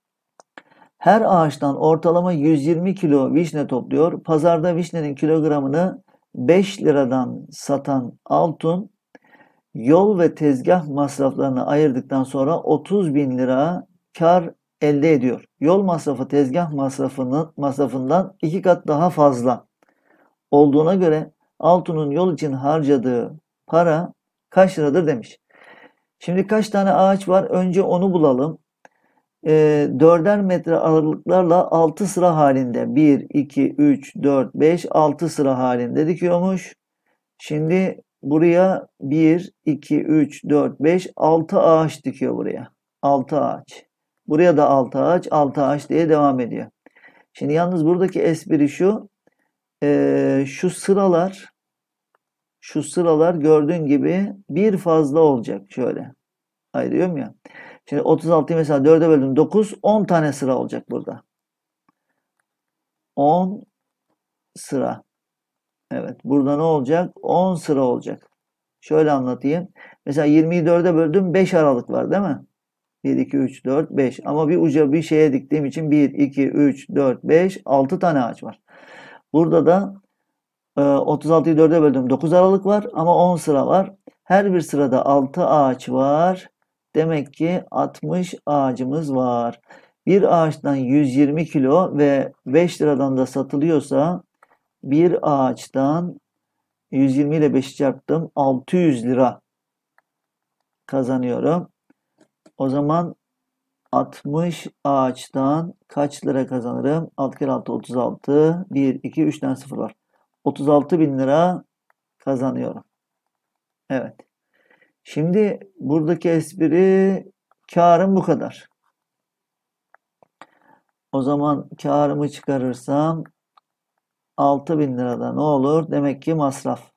her ağaçtan ortalama yüz yirmi kilo vişne topluyor. Pazarda vişnenin kilogramını beş liradan satan Altun, yol ve tezgah masraflarını ayırdıktan sonra otuz bin lira kar elde ediyor. Yol masrafı tezgah masrafının masrafından iki kat daha fazla olduğuna göre Altun'un yol için harcadığı para kaç liradır demiş. Şimdi kaç tane ağaç var? Önce onu bulalım. E, dörder metre aralıklarla altı sıra halinde bir, iki, üç, dört, beş, altı sıra halinde dikiyormuş. Şimdi buraya bir, iki, üç, dört, beş, altı ağaç dikiyor buraya. altı ağaç. Buraya da altı ağaç, altı ağaç diye devam ediyor. Şimdi yalnız buradaki espri şu. E, şu sıralar şu sıralar gördüğün gibi bir fazla olacak. Şöyle ayırıyorum ya. Şimdi otuz altıyı mesela dörde böldüm. dokuz, on tane sıra olacak burada. on sıra. Evet. Burada ne olacak? on sıra olacak. Şöyle anlatayım. Mesela yirmiyi dörde böldüm. beş aralık var değil mi? bir, iki, üç, dört, beş. Ama bir uca bir şeye diktiğim için bir, iki, üç, dört, beş, altı tane ağaç var. Burada da e, otuz altıyı dörde böldüm. dokuz aralık var ama on sıra var. Her bir sırada altı ağaç var. Demek ki altmış ağacımız var. Bir ağaçtan yüz yirmi kilo ve beş liradan da satılıyorsa bir ağaçtan yüz yirmi ile beşi çarptım. altı yüz lira kazanıyorum. O zaman altmış ağaçtan kaç lira kazanırım? altı kere altı otuz altı. bir, iki, üç tane sıfır var. otuz altı bin lira kazanıyorum. Evet. Şimdi buradaki espri karım bu kadar. O zaman karımı çıkarırsam altı bin lirada ne olur? Demek ki masraf.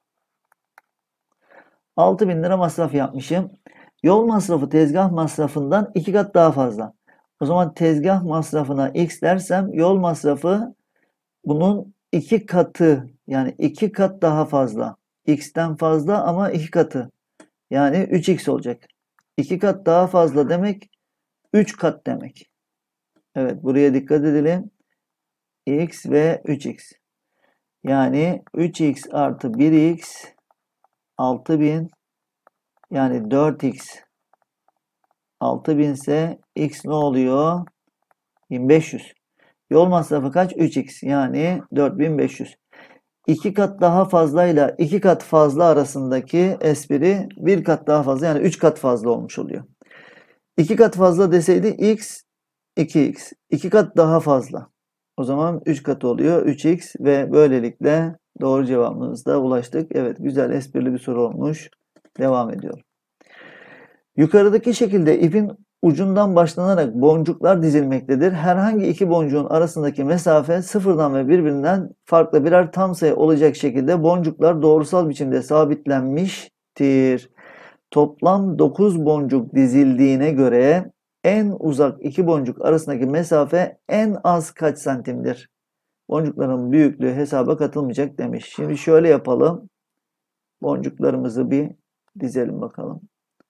altı bin lira masraf yapmışım. Yol masrafı tezgah masrafından iki kat daha fazla. O zaman tezgah masrafına x dersem yol masrafı bunun iki katı, yani iki kat daha fazla. X'ten fazla ama iki katı. Yani üç x olacak. iki kat daha fazla demek üç kat demek. Evet, buraya dikkat edelim. X ve üç x. Yani üç x artı bir x altı bin, yani dört x altı bin ise x ne oluyor? bin beş yüz. Yol masrafı kaç? üç x, yani dört bin beş yüz. iki kat daha fazlayla iki kat fazla arasındaki espri bir kat daha fazla, yani üç kat fazla olmuş oluyor. iki kat fazla deseydi x iki x. iki kat daha fazla. O zaman üç kat oluyor. üç x ve böylelikle doğru cevabımıza ulaştık. Evet, güzel esprili bir soru olmuş. Devam ediyorum. Yukarıdaki şekilde ipin ucundan başlanarak boncuklar dizilmektedir. Herhangi iki boncuğun arasındaki mesafe sıfırdan ve birbirinden farklı birer tam sayı olacak şekilde boncuklar doğrusal biçimde sabitlenmiştir. Toplam dokuz boncuk dizildiğine göre en uzak iki boncuk arasındaki mesafe en az kaç santimdir Boncukların büyüklüğü hesaba katılmayacak demiş. Şimdi şöyle yapalım. Boncuklarımızı bir dizelim bakalım.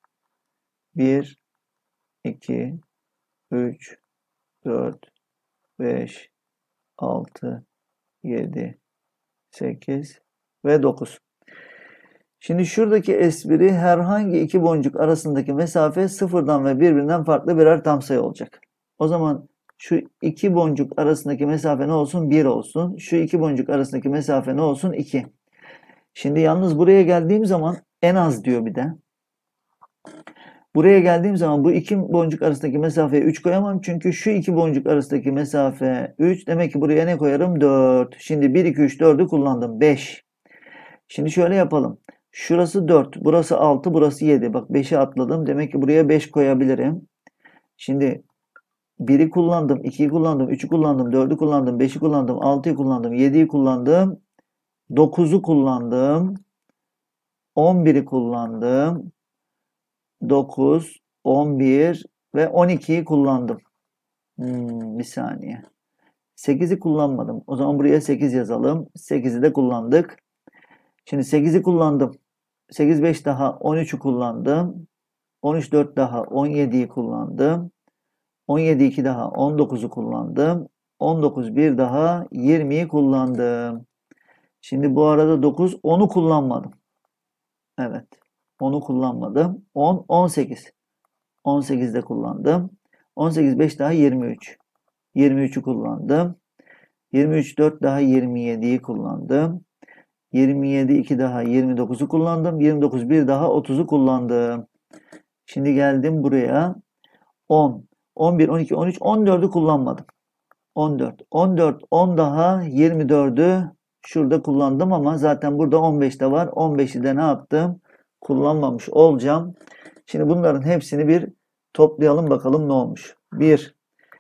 bir, iki, üç, dört, beş, altı, yedi, sekiz ve dokuz. Şimdi şuradaki espri herhangi iki boncuk arasındaki mesafe sıfırdan ve birbirinden farklı birer tam sayı olacak. O zaman şu iki boncuk arasındaki mesafe ne olsun? bir olsun. Şu iki boncuk arasındaki mesafe ne olsun? iki. Şimdi yalnız buraya geldiğim zaman en az diyor bir de. Buraya geldiğim zaman bu iki boncuk arasındaki mesafeye üç koyamam. Çünkü şu iki boncuk arasındaki mesafe üç. Demek ki buraya ne koyarım? dört. Şimdi bir, iki, üç, dördü kullandım. beş. Şimdi şöyle yapalım. Şurası dört, burası altı, burası yedi. Bak beşi atladım. Demek ki buraya beş koyabilirim. Şimdi biri kullandım, ikiyi kullandım, üçü kullandım, dördü kullandım, beşi kullandım, altıyı kullandım, yediyi kullandım, dokuzu kullandım, on biri kullandım, dokuz, on bir ve on ikiyi kullandım. Hmm, bir saniye. sekizi kullanmadım. O zaman buraya sekiz yazalım. sekizi de kullandık. Şimdi sekizi kullandım. sekiz, beş daha on üçü kullandım. on üç, dört daha on yediyi kullandım. on yedi, iki daha on dokuzu kullandım. on dokuz, bir daha yirmiyi kullandım. Şimdi bu arada dokuz, onu kullanmadım. Evet. onu kullanmadım. on, on sekiz. on sekiz de kullandım. on sekiz, beş daha yirmi üç. yirmi üçü kullandım. yirmi üç, dört daha yirmi yediyi kullandım. yirmi yedi, iki daha yirmi dokuzu kullandım. yirmi dokuz, bir daha otuzu kullandım. Şimdi geldim buraya. on, on bir, on iki, on üç, on dördü kullanmadım. on dört, on dört, on daha yirmi dördü şurada kullandım ama zaten burada on beş de var. on beşi de ne yaptım? Kullanmamış olacağım. Şimdi bunların hepsini bir toplayalım bakalım ne olmuş. bir,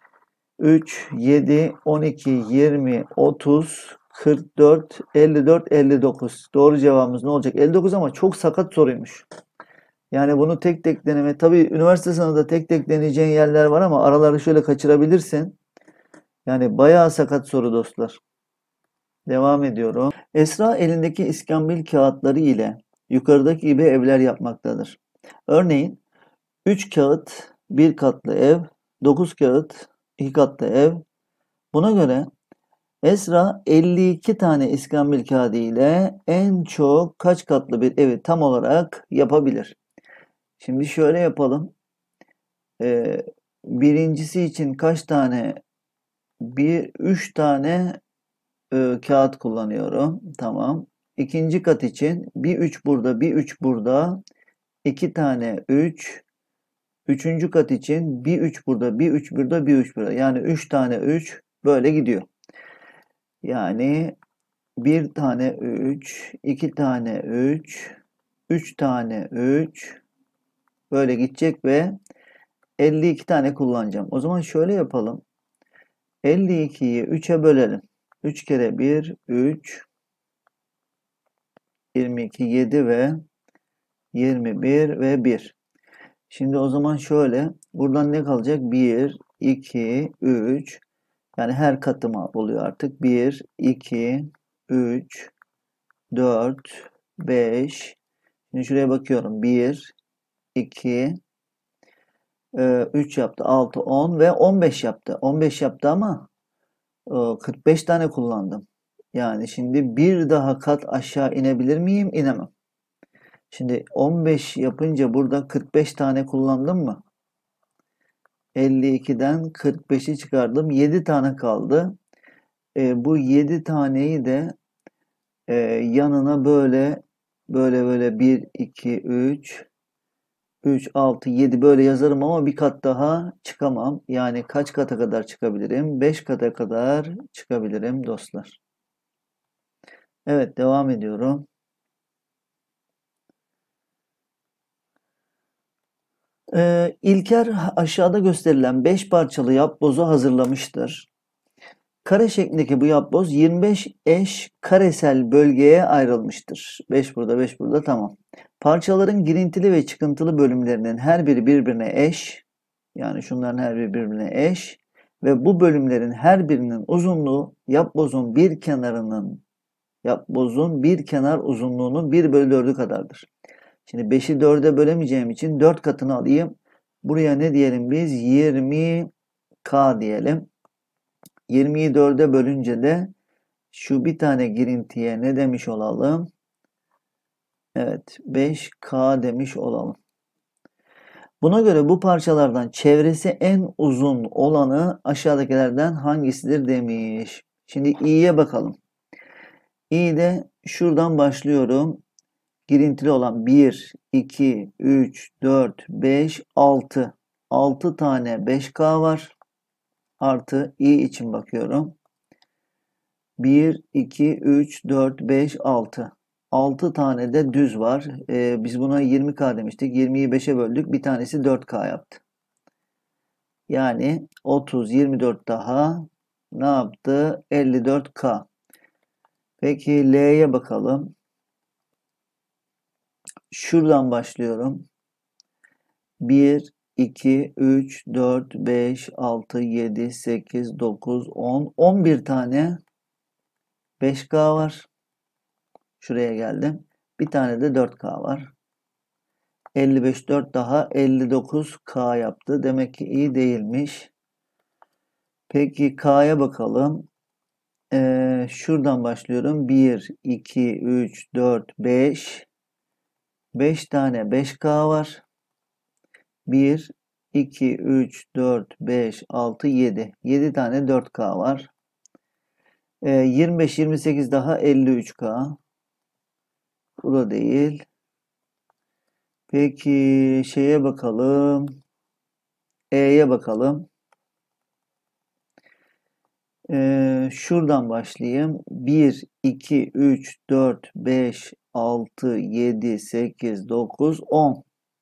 üç, yedi, on iki, yirmi, otuz, kırk dört, elli dört, elli dokuz. Doğru cevabımız ne olacak? elli dokuz ama çok sakat soruymuş. Yani bunu tek tek deneme. Tabii üniversite sınavında tek tek deneyeceğin yerler var ama araları şöyle kaçırabilirsin. Yani bayağı sakat soru dostlar. Devam ediyorum. Esra elindeki iskambil kağıtları ile yukarıdaki gibi evler yapmaktadır. Örneğin üç kağıt bir katlı ev, dokuz kağıt iki katlı ev. Buna göre Esra elli iki tane iskambil kağıdı ile en çok kaç katlı bir evi tam olarak yapabilir? Şimdi şöyle yapalım. Ee, birincisi için kaç tane? Bir, üç tane e, kağıt kullanıyorum. Tamam. İkinci kat için bir üç burada, bir üç burada. iki tane üç. Üçüncü kat için bir üç burada, bir üç burada, bir üç burada. Yani üç tane üç böyle gidiyor. Yani bir tane üç, iki tane üç, üç tane üç böyle gidecek ve elli iki tane kullanacağım. O zaman şöyle yapalım. elli ikiyi üçe bölelim. üç kere bir, üç. yirmi iki, yedi ve yirmi bir ve bir. Şimdi o zaman şöyle. Buradan ne kalacak? bir, iki, üç. Yani her katıma oluyor artık. bir, iki, üç, dört, beş. Şimdi şuraya bakıyorum. bir, iki, üç yaptı. altı, on ve on beş yaptı. on beş yaptı ama kırk beş tane kullandım. Yani şimdi bir daha kat aşağı inebilir miyim? İnemem. Şimdi on beş yapınca burada kırk beş tane kullandım mı? elli ikiden kırk beşi çıkardım. yedi tane kaldı. E, bu yedi taneyi de e, yanına böyle böyle böyle bir, iki, üç, üç, altı, yedi böyle yazarım ama bir kat daha çıkamam. Yani kaç kata kadar çıkabilirim? beş kata kadar çıkabilirim dostlar. Evet, devam ediyorum. Ee, İlker aşağıda gösterilen beş parçalı yapbozu hazırlamıştır. Kare şeklindeki bu yapboz yirmi beş eş karesel bölgeye ayrılmıştır. beş burada, beş burada, tamam. Parçaların girintili ve çıkıntılı bölümlerinin her biri birbirine eş. Yani şunların her biri birbirine eş. ve bu bölümlerin her birinin uzunluğu yapbozun bir kenarının yapbozun bir kenar uzunluğunun bir bölü dördü kadardır. Şimdi beşi dörde bölemeyeceğim için dört katını alayım. Buraya ne diyelim biz? yirmi K diyelim. yirmiyi dörde bölünce de şu bir tane girintiye ne demiş olalım? Evet, beş K demiş olalım. Buna göre bu parçalardan çevresi en uzun olanı aşağıdakilerden hangisidir demiş. Şimdi i'ye bakalım. i'de şuradan başlıyorum. Girintili olan bir, iki, üç, dört, beş, altı. altı tane beş K var. Artı i için bakıyorum. bir, iki, üç, dört, beş, altı. altı tane de düz var. Ee, biz buna yirmi K demiştik. yirmiyi beşe böldük. Bir tanesi dört K yaptı. Yani otuz, yirmi dört daha ne yaptı? elli dört K. Peki L'ye bakalım. Şuradan başlıyorum. bir, iki, üç, dört, beş, altı, yedi, sekiz, dokuz, on. on bir tane beş K var. Şuraya geldim. Bir tane de dört K var. elli beş, dört daha elli dokuz K yaptı. Demek ki iyi değilmiş. Peki K'ya bakalım. Ee, şuradan başlıyorum. bir, iki, üç, dört, beş. beş tane beş K var. bir, iki, üç, dört, beş, altı, yedi. yedi tane dört K var. Ee, yirmi beş, yirmi sekiz daha elli üç K. Bu da değil. Peki şeye bakalım. E'ye bakalım. Ee, şuradan başlayayım. bir, iki, üç, dört, beş, altı, yedi, sekiz, dokuz, on.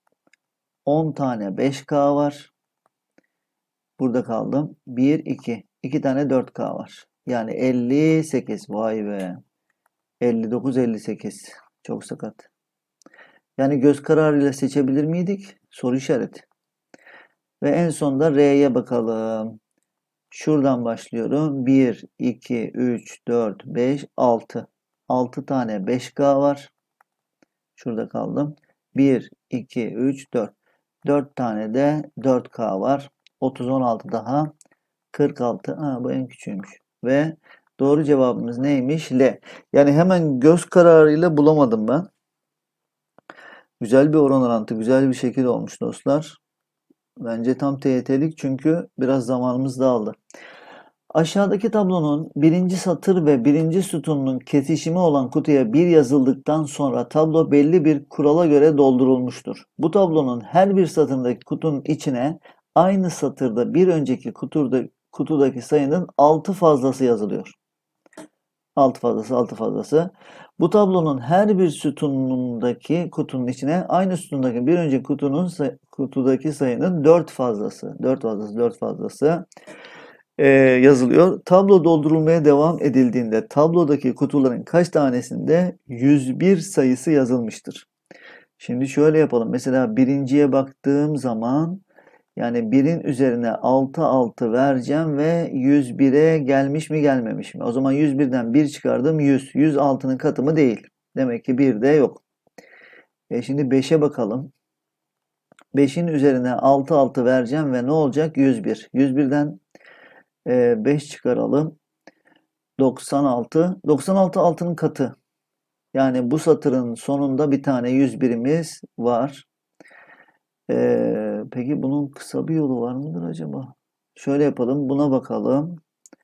on tane beş K var. Burada kaldım. bir, iki. iki tane dört K var. Yani elli sekiz. Vay be. elli dokuz, elli sekiz. Çok sakat. Yani göz kararıyla seçebilir miydik? Soru işareti. Ve en sonda R'ye bakalım. Şuradan başlıyorum. bir, iki, üç, dört, beş, altı. altı tane beş K var. Şurada kaldım. bir, iki, üç, dört. dört tane de dört K var. otuz, on altı daha. kırk altı. Ha, bu en küçüğümüş. Ve doğru cevabımız neymiş? L. Yani hemen göz kararıyla bulamadım ben. Güzel bir oran orantı, güzel bir şekil olmuş dostlar. Bence tam T Y T'lik çünkü biraz zamanımız da aldı. Aşağıdaki tablonun birinci satır ve birinci sütunun kesişimi olan kutuya bir yazıldıktan sonra tablo belli bir kurala göre doldurulmuştur. Bu tablonun her bir satırındaki kutunun içine aynı satırda bir önceki kutuda, kutudaki sayının altı fazlası yazılıyor. altı fazlası, altı fazlası. Bu tablonun her bir sütunundaki kutunun içine aynı sütundaki bir önceki kutunun kutudaki sayının dört fazlası, dört fazlası, dört fazlası e, yazılıyor. Tablo doldurulmaya devam edildiğinde tablodaki kutuların kaç tanesinde yüz bir sayısı yazılmıştır? Şimdi şöyle yapalım. Mesela birinciye baktığım zaman yani birin üzerine altı altı vereceğim ve yüz bire gelmiş mi gelmemiş mi? O zaman yüz birden bir çıkardım yüz. yüz altının katı mı değil. Demek ki bir de yok. E şimdi beşe bakalım. beşin üzerine altı altı vereceğim ve ne olacak? yüz bir. yüz birden e, beş çıkaralım. doksan altı. doksan altı altının katı. Yani bu satırın sonunda bir tane yüz birimiz var. Ee, peki bunun kısa bir yolu var mıdır acaba? Şöyle yapalım. Buna bakalım.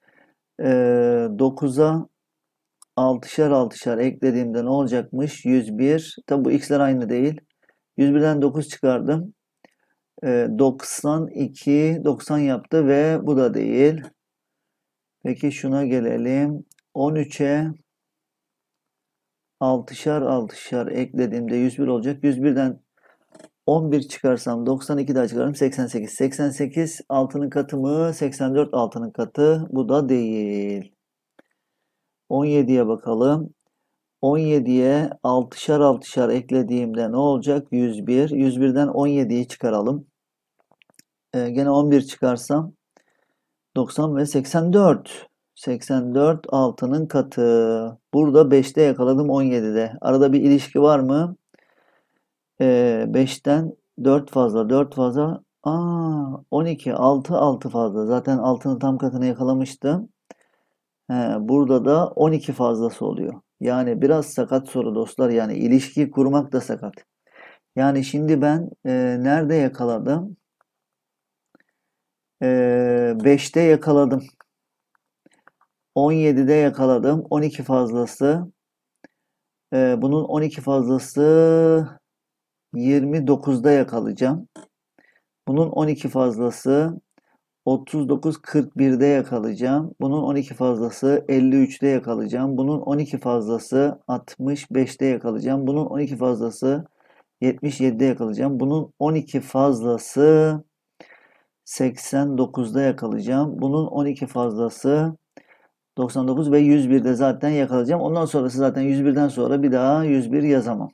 Ee, dokuza altışar altışar eklediğimde ne olacakmış? yüz bir. Tabi bu x'ler aynı değil. yüz birden dokuz çıkardım. Ee, doksan iki. doksan yaptı ve bu da değil. Peki şuna gelelim. on üçe altışar altışar eklediğimde yüz bir olacak. yüz birden on bir çıkarsam doksan iki daha çıkarım seksen sekiz. seksen sekiz altının katı mı? seksen dört altının katı. Bu da değil. on yediye bakalım. on yediye altışar altışar eklediğimde ne olacak? yüz bir. yüz birden on yediyi çıkaralım. Ee, gene on bir çıkarsam doksan ve seksen dört. seksen dört altının katı. Burada beşte yakaladım on yedide. Arada bir ilişki var mı? Ee, beşten dört fazla. dört fazla. Aa, on iki. altı altı fazla. Zaten altının tam katını yakalamıştım. He, burada da on iki fazlası oluyor. Yani biraz sakat soru dostlar. Yani ilişki kurmak da sakat. Yani şimdi ben e, nerede yakaladım? E, beşte yakaladım. on yedide yakaladım. on iki fazlası. E, bunun on iki fazlası yirmi dokuzda yakalayacağım. Bunun on iki fazlası otuz dokuz kırk birde yakalayacağım. Bunun on iki fazlası elli üçte yakalayacağım. Bunun on iki fazlası altmış beşte yakalayacağım. Bunun on iki fazlası yetmiş yedide yakalayacağım. Bunun on iki fazlası seksen dokuzda yakalayacağım. Bunun on iki fazlası doksan dokuz ve yüz birde zaten yakalayacağım. Ondan sonrası zaten yüz birden sonra bir daha yüz bir yazamam.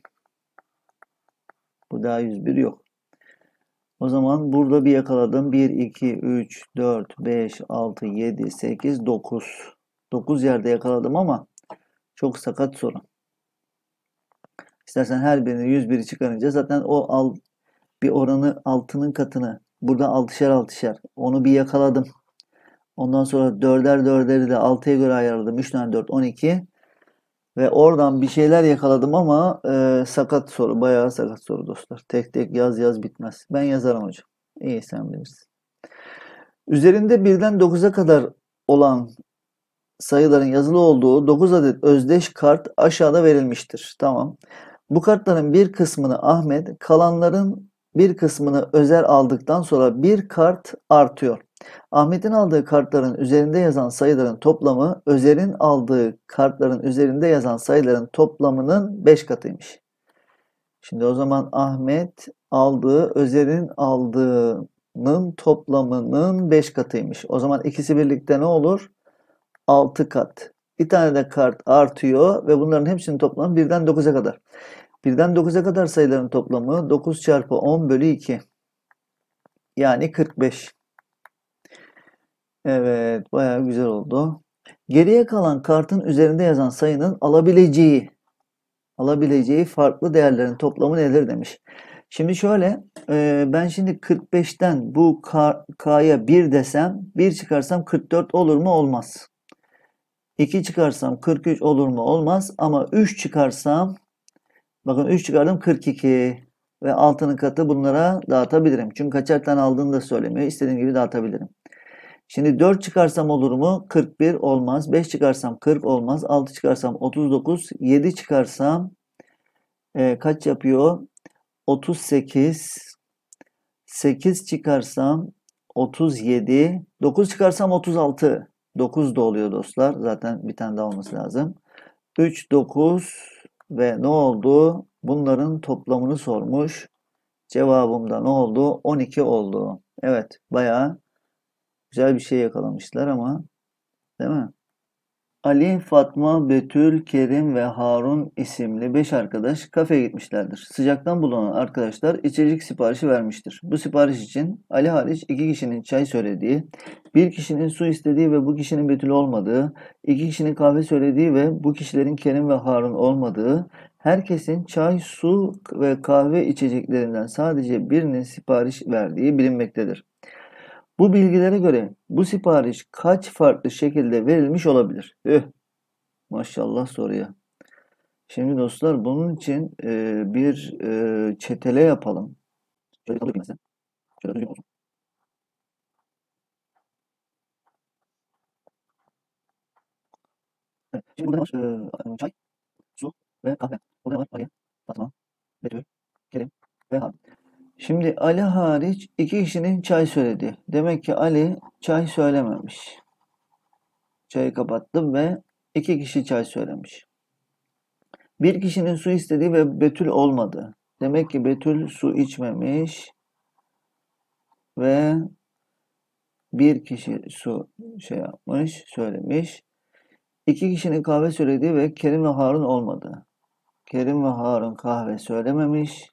Bu daha yüz bir yok. O zaman burada bir yakaladım. bir, iki, üç, dört, beş, altı, yedi, sekiz, dokuz. dokuz yerde yakaladım ama çok sakat soru. İstersen her birini yüz biri çıkarınca zaten o al, bir oranı altının katını. Burada altışar altışar. Onu bir yakaladım. Ondan sonra dörder dörderi de altıya göre ayarladım. üç tane dört on iki. Ve oradan bir şeyler yakaladım ama e, sakat soru. Bayağı sakat soru dostlar. Tek tek yaz yaz bitmez. Ben yazarım hocam. İyi sen bilirsin. Üzerinde birden dokuza kadar olan sayıların yazılı olduğu dokuz adet özdeş kart aşağıda verilmiştir. Tamam. Bu kartların bir kısmını Ahmet, kalanların bir kısmını Özer aldıktan sonra bir kart artıyor. Ahmet'in aldığı kartların üzerinde yazan sayıların toplamı Özer'in aldığı kartların üzerinde yazan sayıların toplamının beş katıymış. Şimdi o zaman Ahmet aldığı Özer'in aldığının toplamının beş katıymış. O zaman ikisi birlikte ne olur? altı kat. Bir tane de kart artıyor ve bunların hepsinin toplamı birden dokuza kadar. birden dokuza kadar sayıların toplamı dokuz çarpı on bölü iki. Yani kırk beş. Evet, bayağı güzel oldu. Geriye kalan kartın üzerinde yazan sayının alabileceği alabileceği farklı değerlerin toplamı nedir demiş. Şimdi şöyle, e, ben şimdi kırk beşten bu K'ya bir desem, bir çıkarsam kırk dört olur mu? Olmaz. iki çıkarsam kırk üç olur mu? Olmaz. Ama üç çıkarsam, bakın üç çıkardım kırk iki ve altının katı bunlara dağıtabilirim. Çünkü kaçar tane aldığını da söylemiyor. İstediğim gibi dağıtabilirim. Şimdi dört çıkarsam olur mu? kırk bir olmaz. beş çıkarsam kırk olmaz. altı çıkarsam otuz dokuz. yedi çıkarsam e, kaç yapıyor? otuz sekiz. sekiz çıkarsam otuz yedi. dokuz çıkarsam otuz altı. dokuz da oluyor dostlar. Zaten bir tane daha olması lazım. üç, dokuz ve ne oldu? Bunların toplamını sormuş. Cevabımda ne oldu? on iki oldu. Evet, bayağı güzel bir şey yakalamışlar ama, değil mi? Ali, Fatma, Betül, Kerim ve Harun isimli beş arkadaş kafeye gitmişlerdir. Sıcaktan bulanan arkadaşlar içecek siparişi vermiştir. Bu sipariş için Ali hariç iki kişinin çay söylediği, bir kişinin su istediği ve bu kişinin Betül olmadığı, iki kişinin kahve söylediği ve bu kişilerin Kerim ve Harun olmadığı, herkesin çay, su ve kahve içeceklerinden sadece birinin sipariş verdiği bilinmektedir. Bu bilgilere göre bu sipariş kaç farklı şekilde verilmiş olabilir? Üh, maşallah soruya. Şimdi dostlar bunun için e, bir e, çetele yapalım. Şöyle alayım mesela. Şöyle düzgün olsun. Evet. Şimdi burada ne var? E, çay, su ve kahve. Burada ne var? Ali, Fatma, Betül, Kerim ve Harun. Şimdi Ali hariç iki kişinin çay söyledi. Demek ki Ali çay söylememiş. Çayı kapattım ve iki kişi çay söylemiş. Bir kişinin su istediği ve Betül olmadı. Demek ki Betül su içmemiş ve bir kişi su şey yapmış, söylemiş. İki kişinin kahve söylediği ve Kerim ve Harun olmadı. Kerim ve Harun kahve söylememiş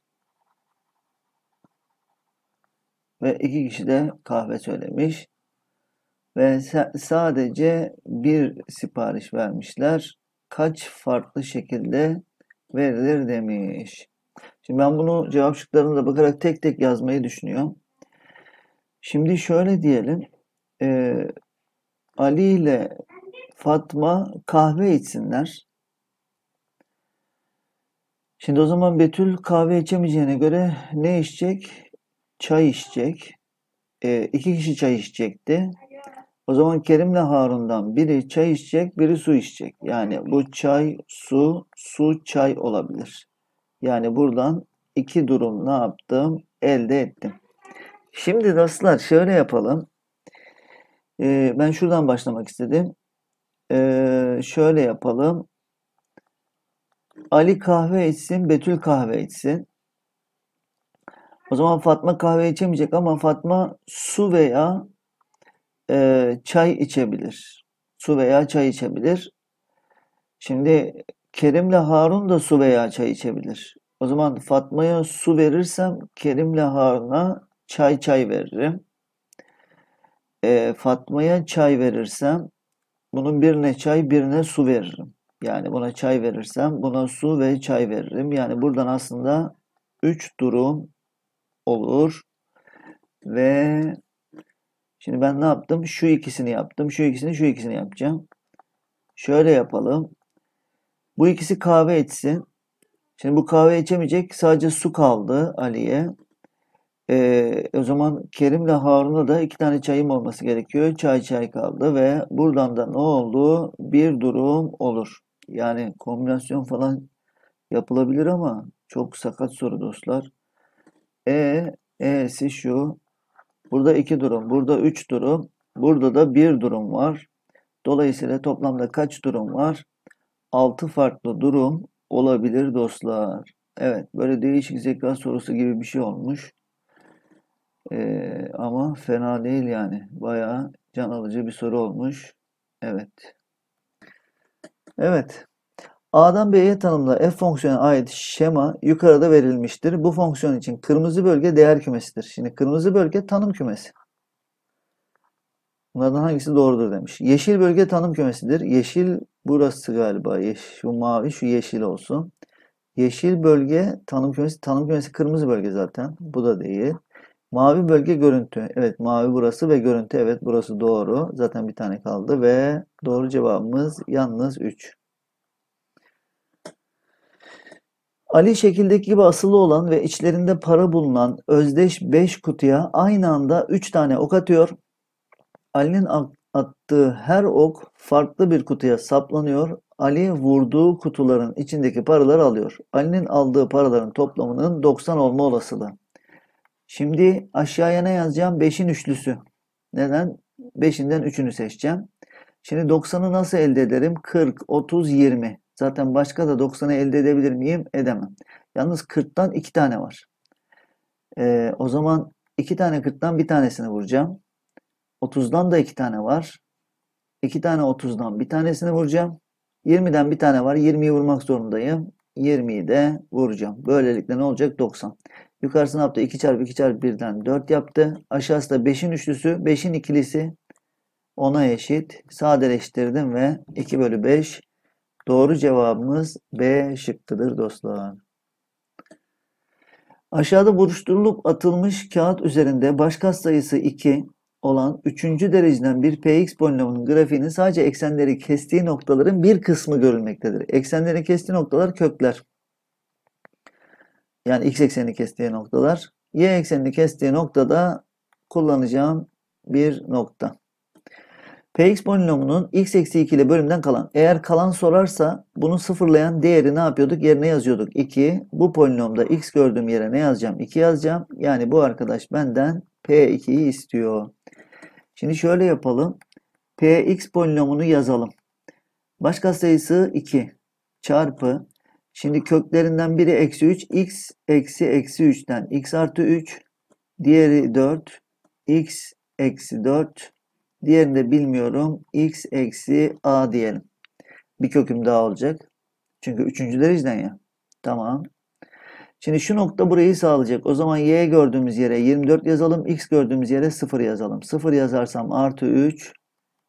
ve iki kişi de kahve söylemiş. ve sadece bir sipariş vermişler. Kaç farklı şekilde verilir demiş. Şimdi ben bunu cevap şıklarına da bakarak tek tek yazmayı düşünüyorum. Şimdi şöyle diyelim. E, Ali ile Fatma kahve içsinler. Şimdi o zaman Betül kahve içemeyeceğine göre ne içecek? Çay içecek. E, iki kişi çay içecekti. O zaman Kerim'le Harun'dan biri çay içecek, biri su içecek. Yani bu çay, su, su, çay olabilir. Yani buradan iki durum ne yaptım? Elde ettim. Şimdi dostlar şöyle yapalım. Ee, ben şuradan başlamak istedim. Ee, şöyle yapalım. Ali kahve içsin, Betül kahve içsin. O zaman Fatma kahve içemeyecek ama Fatma su veya e, çay içebilir. Su veya çay içebilir. Şimdi Kerim'le Harun da su veya çay içebilir. O zaman Fatma'ya su verirsem Kerim'le Harun'a çay çay veririm. E, Fatma'ya çay verirsem bunun birine çay birine su veririm. Yani buna çay verirsem buna su ve çay veririm. Yani buradan aslında üç durum olur. Ve şimdi ben ne yaptım? Şu ikisini yaptım. Şu ikisini şu ikisini yapacağım. Şöyle yapalım. Bu ikisi kahve içsin. Şimdi bu kahve içemeyecek. Sadece su kaldı Ali'ye. Ee, o zaman Kerim'le Harun'a da iki tane çayım olması gerekiyor. Çay çay kaldı ve buradan da ne oldu? Bir durum olur. Yani kombinasyon falan yapılabilir ama çok sakat soru dostlar. E, E'si şu. Burada iki durum. Burada üç durum. Burada da bir durum var. Dolayısıyla toplamda kaç durum var? Altı farklı durum olabilir dostlar. Evet, böyle değişik zeka sorusu gibi bir şey olmuş. Ee, ama fena değil yani. Bayağı can alıcı bir soru olmuş. Evet. Evet. A'dan B'ye tanımlı f fonksiyonuna ait şema yukarıda verilmiştir. Bu fonksiyon için kırmızı bölge değer kümesidir. Şimdi kırmızı bölge tanım kümesi. Bunlardan hangisi doğrudur demiş. Yeşil bölge tanım kümesidir. Yeşil burası galiba. Yeş, şu mavi şu yeşil olsun. Yeşil bölge tanım kümesi. Tanım kümesi kırmızı bölge zaten. Bu da değil. Mavi bölge görüntü. Evet mavi burası ve görüntü. Evet burası doğru. Zaten bir tane kaldı ve doğru cevabımız yalnız üç. Ali şekildeki gibi asılı olan ve içlerinde para bulunan özdeş beş kutuya aynı anda üç tane ok atıyor. Ali'nin attığı her ok farklı bir kutuya saplanıyor. Ali vurduğu kutuların içindeki paraları alıyor. Ali'nin aldığı paraların toplamının doksan olma olasılığı. Şimdi aşağıya ne yazacağım? beşin üçlüsü. Neden? beşinden üçünü seçeceğim. Şimdi doksanı nasıl elde ederim? kırk, otuz, yirmi. Zaten başka da doksanı elde edebilir miyim? Edemem. Yalnız kırktan iki tane var. Ee, o zaman iki tane kırktan bir tanesini vuracağım. otuzdan da iki tane var. iki tane otuzdan bir tanesini vuracağım. yirmiden bir tane var. yirmiyi vurmak zorundayım. yirmiyi de vuracağım. Böylelikle ne olacak? doksan. Yukarısı ne yaptı? iki çarpı iki çarpı birden dört yaptı. Aşağısı da beşin üçlüsü. beşin ikilisi ona eşit. Sadeleştirdim ve iki bölü beş. Doğru cevabımız B şıkkıdır dostlar. Aşağıda buruşturulup atılmış kağıt üzerinde baş katsayısı iki olan üçüncü dereceden bir Px polinomunun grafiğinin sadece eksenleri kestiği noktaların bir kısmı görülmektedir. Eksenleri kestiği noktalar kökler. Yani x eksenini kestiği noktalar. Y eksenini kestiği noktada kullanacağım bir nokta. Px polinomunun x eksi iki ile bölümden kalan. Eğer kalan sorarsa bunu sıfırlayan değeri ne yapıyorduk? Yerine yazıyorduk. iki. Bu polinomda x gördüğüm yere ne yazacağım? iki yazacağım. Yani bu arkadaş benden P ikiyi istiyor. Şimdi şöyle yapalım. Px polinomunu yazalım. Baş katsayısı iki çarpı. Şimdi köklerinden biri eksi üç. X eksi eksi üçten x artı üç. Diğeri dört. X eksi dört. Diğerini de bilmiyorum. X eksi a diyelim. Bir köküm daha olacak. Çünkü üçüncü dereceden ya. Tamam. Şimdi şu nokta burayı sağlayacak. O zaman y gördüğümüz yere yirmi dört yazalım. X gördüğümüz yere sıfır yazalım. sıfır yazarsam artı üç.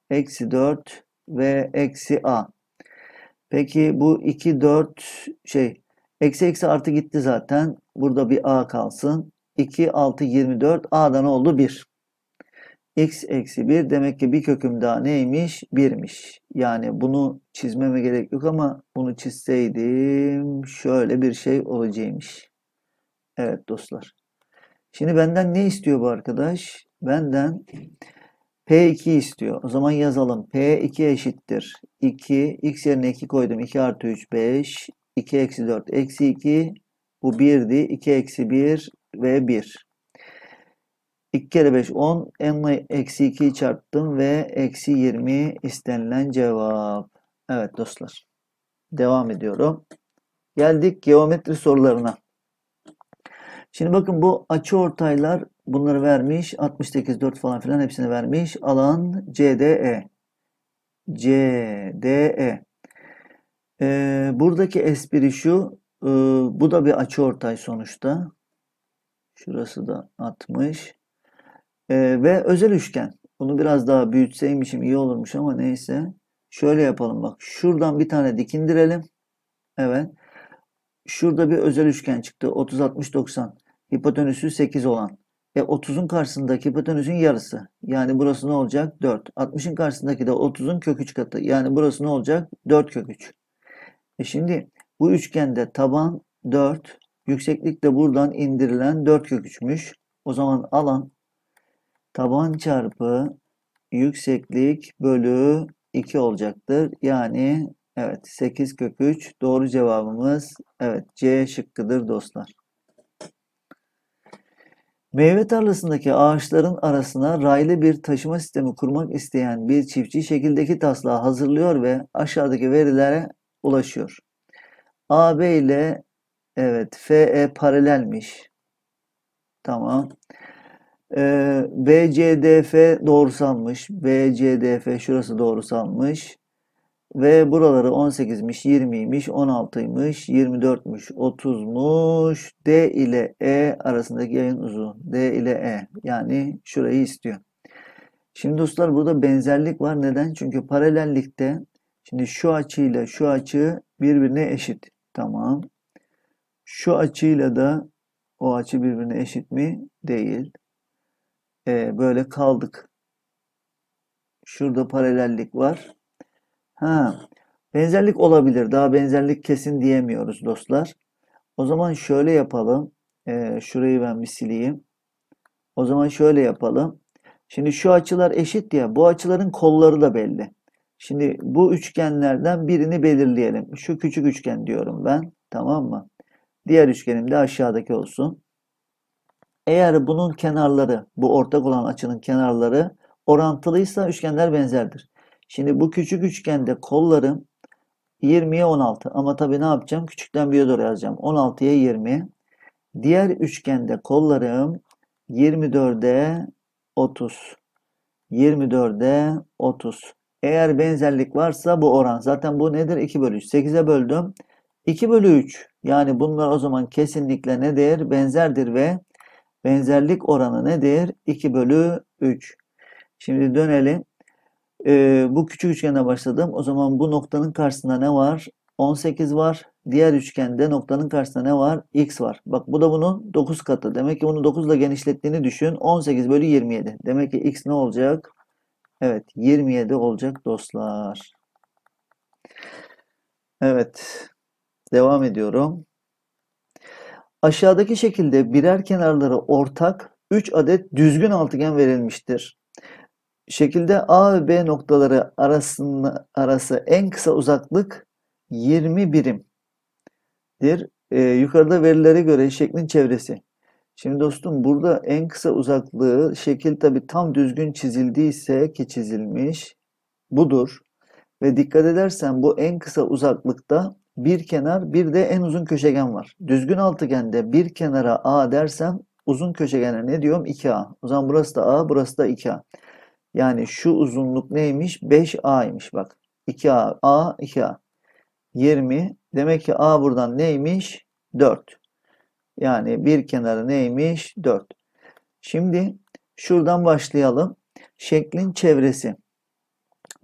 eksi dört ve eksi a. Peki bu iki, dört şey eksi eksi artı gitti zaten. Burada bir a kalsın. iki, altı, yirmi dört. A'da ne oldu? bir. X eksi bir. Demek ki bir köküm daha neymiş? birmiş. Yani bunu çizmeme gerek yok ama bunu çizseydim şöyle bir şey olacakmış. Evet dostlar. Şimdi benden ne istiyor bu arkadaş? Benden P iki istiyor. O zaman yazalım. P iki eşittir. iki. X yerine iki koydum. iki artı üç beş. iki eksi dört eksi iki. Bu birdi. iki eksi bir ve bir. iki kere beş on. N'le eksi ikiyi çarptım ve eksi yirmi istenilen cevap. Evet dostlar. Devam ediyorum. Geldik geometri sorularına. Şimdi bakın bu açıortaylar bunları vermiş. altmış sekiz, dört falan filan hepsini vermiş. Alan C D E. C D E. Ee, buradaki espri şu. E, bu da bir açıortay sonuçta. Şurası da altmış. Ee, ve özel üçgen. Bunu biraz daha büyütseymişim iyi olurmuş ama neyse. Şöyle yapalım bak. Şuradan bir tane dik indirelim. Evet. Şurada bir özel üçgen çıktı. otuz, altmış, doksan. Hipotenüsü sekiz olan. E otuzun karşısındaki hipotenüsün yarısı. Yani burası ne olacak? dört. altmışın karşısındaki de otuzun kök üç katı. Yani burası ne olacak? dört kök üç. E şimdi bu üçgende taban dört. Yükseklik de buradan indirilen dört kök üçmüş. O zaman alan taban çarpı yükseklik bölü iki olacaktır. Yani evet sekiz kök üç doğru cevabımız evet C şıkkıdır dostlar. Meyve tarlasındaki ağaçların arasına raylı bir taşıma sistemi kurmak isteyen bir çiftçi şekildeki taslağı hazırlıyor ve aşağıdaki verilere ulaşıyor. A B ile evet F E paralelmiş. Tamam. Ee, B C D F doğrusalmış. B C D F şurası doğrusalmış. Ve buraları on sekizmiş, yirmiymiş, on altıymış, yirmi dörtmüş, otuzmuş. D ile E arasındaki yayın uzun. D ile E. Yani şurayı istiyor. Şimdi dostlar burada benzerlik var. Neden? Çünkü paralellikte şimdi şu açıyla şu açı birbirine eşit. Tamam. Şu açıyla da o açı birbirine eşit mi? Değil. Ee, böyle kaldık. Şurada paralellik var. Ha, benzerlik olabilir. Daha benzerlik kesin diyemiyoruz dostlar. O zaman şöyle yapalım. Ee, şurayı ben bir sileyim. O zaman şöyle yapalım. Şimdi şu açılar eşit ya. Bu açıların kolları da belli. Şimdi bu üçgenlerden birini belirleyelim. Şu küçük üçgen diyorum ben. Tamam mı? Diğer üçgenim de aşağıdaki olsun. Eğer bunun kenarları, bu ortak olan açının kenarları orantılıysa üçgenler benzerdir. Şimdi bu küçük üçgende kollarım yirmiye on altı. Ama tabii ne yapacağım? Küçükten büyüğe doğru yazacağım. on altıya yirmi. Diğer üçgende kollarım yirmi dörde otuz. yirmi dörde otuz. Eğer benzerlik varsa bu oran. Zaten bu nedir? iki bölü üç. sekize böldüm. iki bölü üç. Yani bunlar o zaman kesinlikle nedir? Benzerdir ve benzerlik oranı nedir? iki bölü üç. Şimdi dönelim. Ee, bu küçük üçgene başladım. O zaman bu noktanın karşısında ne var? on sekiz var. Diğer üçgende noktanın karşısında ne var? X var. Bak bu da bunun dokuz katı. Demek ki bunu dokuz ile genişlettiğini düşün. on sekiz bölü yirmi yedi. Demek ki X ne olacak? Evet yirmi yedi olacak dostlar. Evet. Devam ediyorum. Aşağıdaki şekilde birer kenarları ortak üç adet düzgün altıgen verilmiştir. Şekilde A ve B noktaları arasında, arası en kısa uzaklık yirmi birimdir. Ee, yukarıda verilere göre şeklin çevresi. Şimdi dostum burada en kısa uzaklığı şekil tabi tam düzgün çizildiyse ki çizilmiş budur. Ve dikkat edersen bu en kısa uzaklıkta bir kenar bir de en uzun köşegen var. Düzgün altıgende bir kenara A dersem uzun köşegene ne diyorum? iki A. O zaman burası da A, burası da iki A. Yani şu uzunluk neymiş? beş A'ymış bak. iki A, A, iki A. yirmi. Demek ki A buradan neymiş? dört. Yani bir kenarı neymiş? dört. Şimdi şuradan başlayalım. Şeklin çevresi.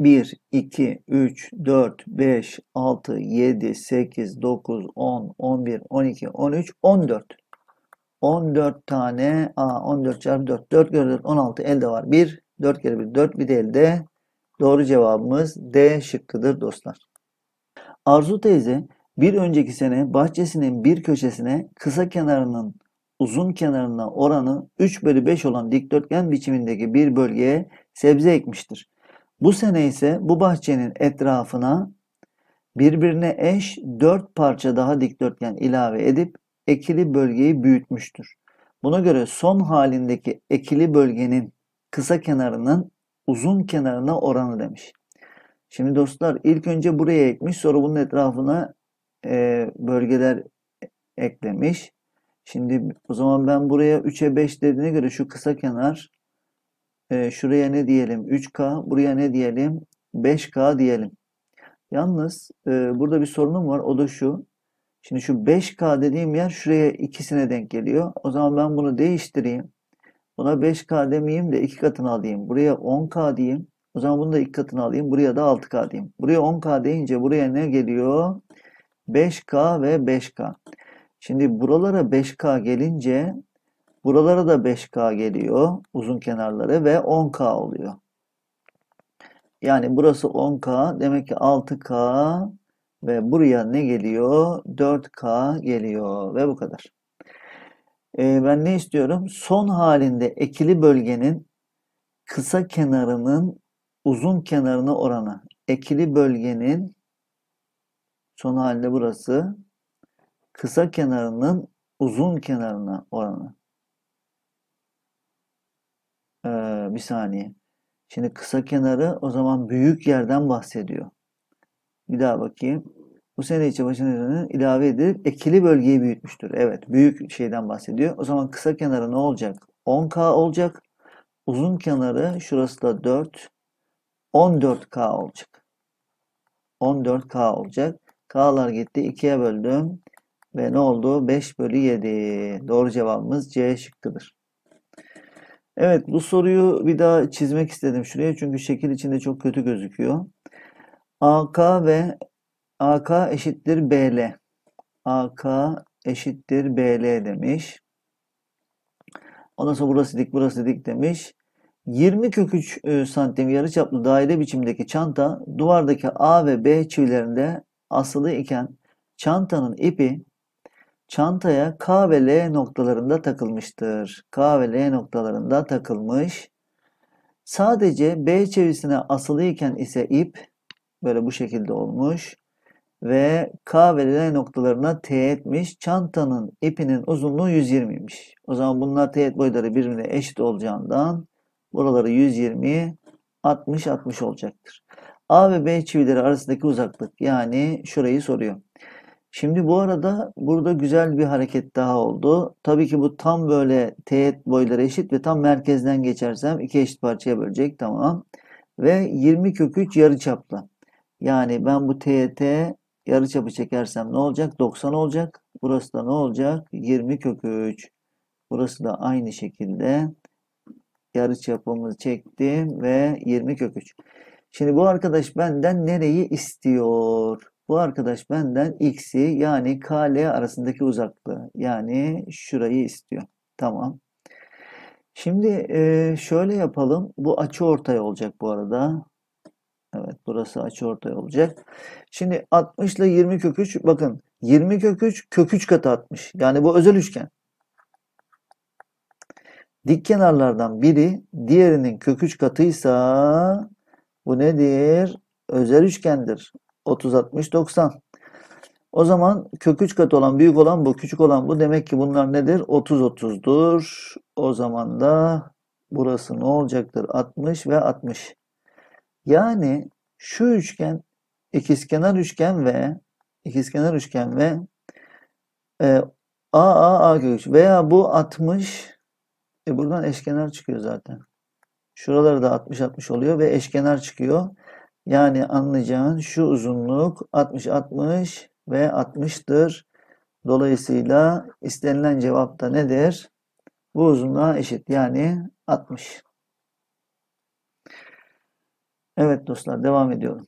bir, iki, üç, dört, beş, altı, yedi, sekiz, dokuz, on, on bir, on iki, on üç, on dört. on dört tane, aa, on dört çarpı dört, dört kere dört, on altı elde var. bir, dört kere bir, dört bir de elde. Doğru cevabımız D şıkkıdır dostlar. Arzu teyze bir önceki sene bahçesinin bir köşesine kısa kenarının uzun kenarına oranı üç bölü beş olan dikdörtgen biçimindeki bir bölgeye sebze ekmiştir. Bu sene ise bu bahçenin etrafına birbirine eş dört parça daha dikdörtgen ilave edip ekili bölgeyi büyütmüştür. Buna göre son halindeki ekili bölgenin kısa kenarının uzun kenarına oranı demiş. Şimdi dostlar ilk önce buraya ekmiş, sonra bunun etrafına e, bölgeler eklemiş. Şimdi o zaman ben buraya üçe beş dediğine göre şu kısa kenar e, şuraya ne diyelim üç K, buraya ne diyelim beş K diyelim. Yalnız e, burada bir sorunum var, o da şu. Şimdi şu beş K dediğim yer şuraya ikisine denk geliyor. O zaman ben bunu değiştireyim. Buna beş K demeyeyim de iki katını alayım. Buraya on K diyeyim. O zaman bunu da iki katını alayım. Buraya da altı K diyeyim. Buraya on K deyince buraya ne geliyor? beş K ve beş K. Şimdi buralara beş K gelince buralara da beş K geliyor. Uzun kenarları ve on K oluyor. Yani burası on K. Demek ki altı K ve buraya ne geliyor? dört K geliyor ve bu kadar. Ee, ben ne istiyorum? Son halinde ekili bölgenin kısa kenarının uzun kenarına oranı. Ekili bölgenin son halinde burası. Kısa kenarının uzun kenarına oranı. Ee, bir saniye. Şimdi kısa kenarı o zaman büyük yerden bahsediyor. Bir daha bakayım. Bu sene içi başına ilave edilip ekili bölgeyi büyütmüştür. Evet, büyük şeyden bahsediyor. O zaman kısa kenarı ne olacak? on K olacak. Uzun kenarı şurası da dört. on dört K olacak. on dört K olacak. K'lar gitti. ikiye böldüm. Ve ne oldu? beş bölü yedi. Doğru cevabımız C şıkkıdır. Evet, bu soruyu bir daha çizmek istedim şuraya. Çünkü şekil içinde çok kötü gözüküyor. A K ve A K eşittir B L. A K eşittir B L demiş. Ondan sonra burası dik, burası dik demiş. yirmi kök üç santim yarıçaplı daire biçimdeki çanta duvardaki A ve B çivilerinde asılı iken çantanın ipi çantaya K ve L noktalarında takılmıştır. K ve L noktalarında takılmış. Sadece B çivisine asılı iken ise ip böyle bu şekilde olmuş. Ve K ve L noktalarına teğetmiş. Çantanın ipinin uzunluğu yüz yirmiymiş. O zaman bunlar teğet boyları birbirine eşit olacağından buraları yüz yirmi, altmış, altmış olacaktır. A ve B çivileri arasındaki uzaklık yani şurayı soruyor. Şimdi bu arada burada güzel bir hareket daha oldu. Tabii ki bu tam böyle teğet boyları eşit ve tam merkezden geçersem iki eşit parçaya bölecek. Tamam. Ve yirmi kök üç yarıçaplı. Yani ben bu teğete yarıçapı çekersem ne olacak? doksan olacak. Burası da ne olacak? yirmi kök üç. Burası da aynı şekilde yarıçapımızı çektim ve yirmi kök üç. Şimdi bu arkadaş benden nereyi istiyor? Bu arkadaş benden x'i yani K L arasındaki uzaklığı yani şurayı istiyor. Tamam. Şimdi e, şöyle yapalım. Bu açıortay olacak bu arada. Evet, burası açıortay olacak. Şimdi altmış ile yirmi kök üç, bakın yirmi kök üç kök üç katı altmış. Yani bu özel üçgen. Dik kenarlardan biri diğerinin kök üç katıysa bu nedir? Özel üçgendir. otuz, altmış, doksan. O zaman kök üç katı olan büyük olan bu, küçük olan bu. Demek ki bunlar nedir? otuz, otuzdur. O zaman da burası ne olacaktır? altmış ve altmış. Yani şu üçgen ikizkenar üçgen ve ikizkenar üçgen ve e, A A A kök üç veya bu altmış, e, buradan eşkenar çıkıyor zaten. Şuraları da altmış altmış oluyor ve eşkenar çıkıyor. Yani anlayacağın şu uzunluk altmış altmış ve altmıştır. Dolayısıyla istenilen cevap da nedir? Bu uzunluğa eşit yani altmış. Evet dostlar, devam ediyorum.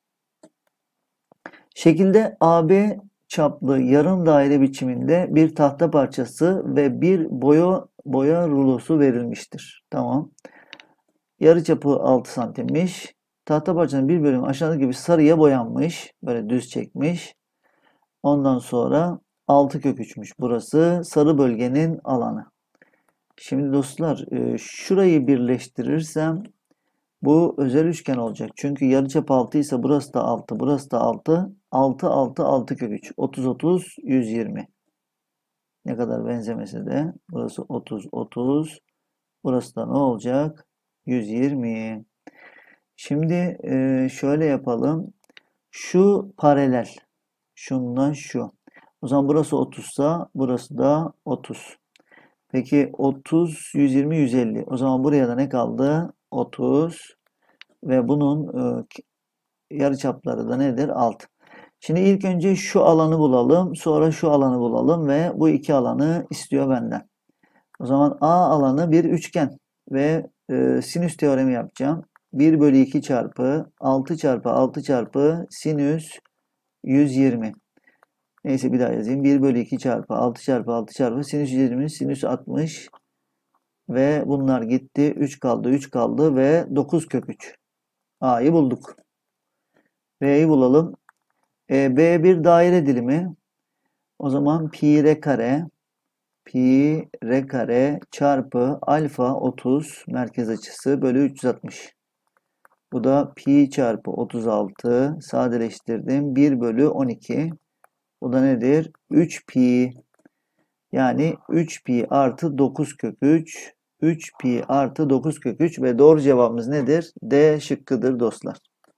Şekilde A B çaplı yarım daire biçiminde bir tahta parçası ve bir boya boya rulosu verilmiştir. Tamam. Yarıçapı altı santimmiş. Tahta parçanın bir bölümü aşağıdaki gibi sarıya boyanmış. Böyle düz çekmiş. Ondan sonra altı kök üçmüş burası. Sarı bölgenin alanı. Şimdi dostlar, e, şurayı birleştirirsem bu özel üçgen olacak. Çünkü yarıçap altı ise burası da altı, burası da altı. altı, altı, altı kök üç. otuz, otuz, yüz yirmi. Ne kadar benzemese de burası otuz, otuz. Burası da ne olacak? yüz yirmi. Şimdi e, şöyle yapalım. Şu paralel. Şundan şu. O zaman burası otuz ise burası da otuz. Peki otuz, yüz yirmi, yüz elli. O zaman buraya da ne kaldı? otuz. Ve bunun e, yarıçapları da nedir? altı. Şimdi ilk önce şu alanı bulalım. Sonra şu alanı bulalım ve bu iki alanı istiyor benden. O zaman A alanı bir üçgen ve e, sinüs teoremi yapacağım. bir bölü iki çarpı altı çarpı altı çarpı sinüs yüz yirmi. Neyse bir daha yazayım. bir bölü iki çarpı altı çarpı altı çarpı sinüs yüz yirmi sinüs altmış ve bunlar gitti. üç kaldı, üç kaldı ve dokuz kök üç. A'yı bulduk. B'yi bulalım. E, B bir daire dilimi. O zaman pi r kare pi r kare çarpı alfa otuz merkez açısı bölü üç yüz altmış. Bu da pi çarpı otuz altı sadeleştirdim. bir bölü on iki. Bu da nedir? üç pi. Yani üç pi artı dokuz kök üç. üç pi artı dokuz kök üç ve doğru cevabımız nedir? D şıkkıdır dostlar.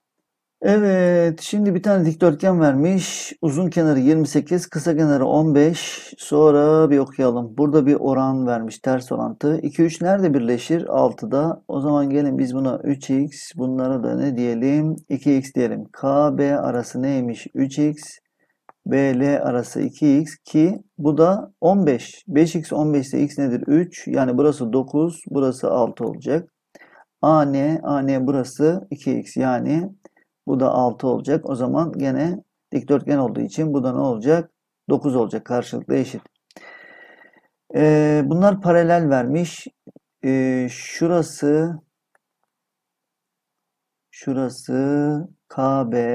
Evet, şimdi bir tane dikdörtgen vermiş. Uzun kenarı yirmi sekiz, kısa kenarı on beş. Sonra bir okuyalım. Burada bir oran vermiş, ters orantı. iki, üç nerede birleşir? altıda. O zaman gelin biz buna üç x, bunlara da ne diyelim? iki x diyelim. K B arası neymiş? üç x. B L arası iki x ki bu da on beş. beş x on beş ise x nedir? üç. Yani burası dokuz, burası altı olacak. A N, A N burası iki x yani bu da altı olacak. O zaman gene dikdörtgen olduğu için bu da ne olacak? dokuz olacak. Karşılıklı eşit. Ee, bunlar paralel vermiş. Ee, şurası şurası K B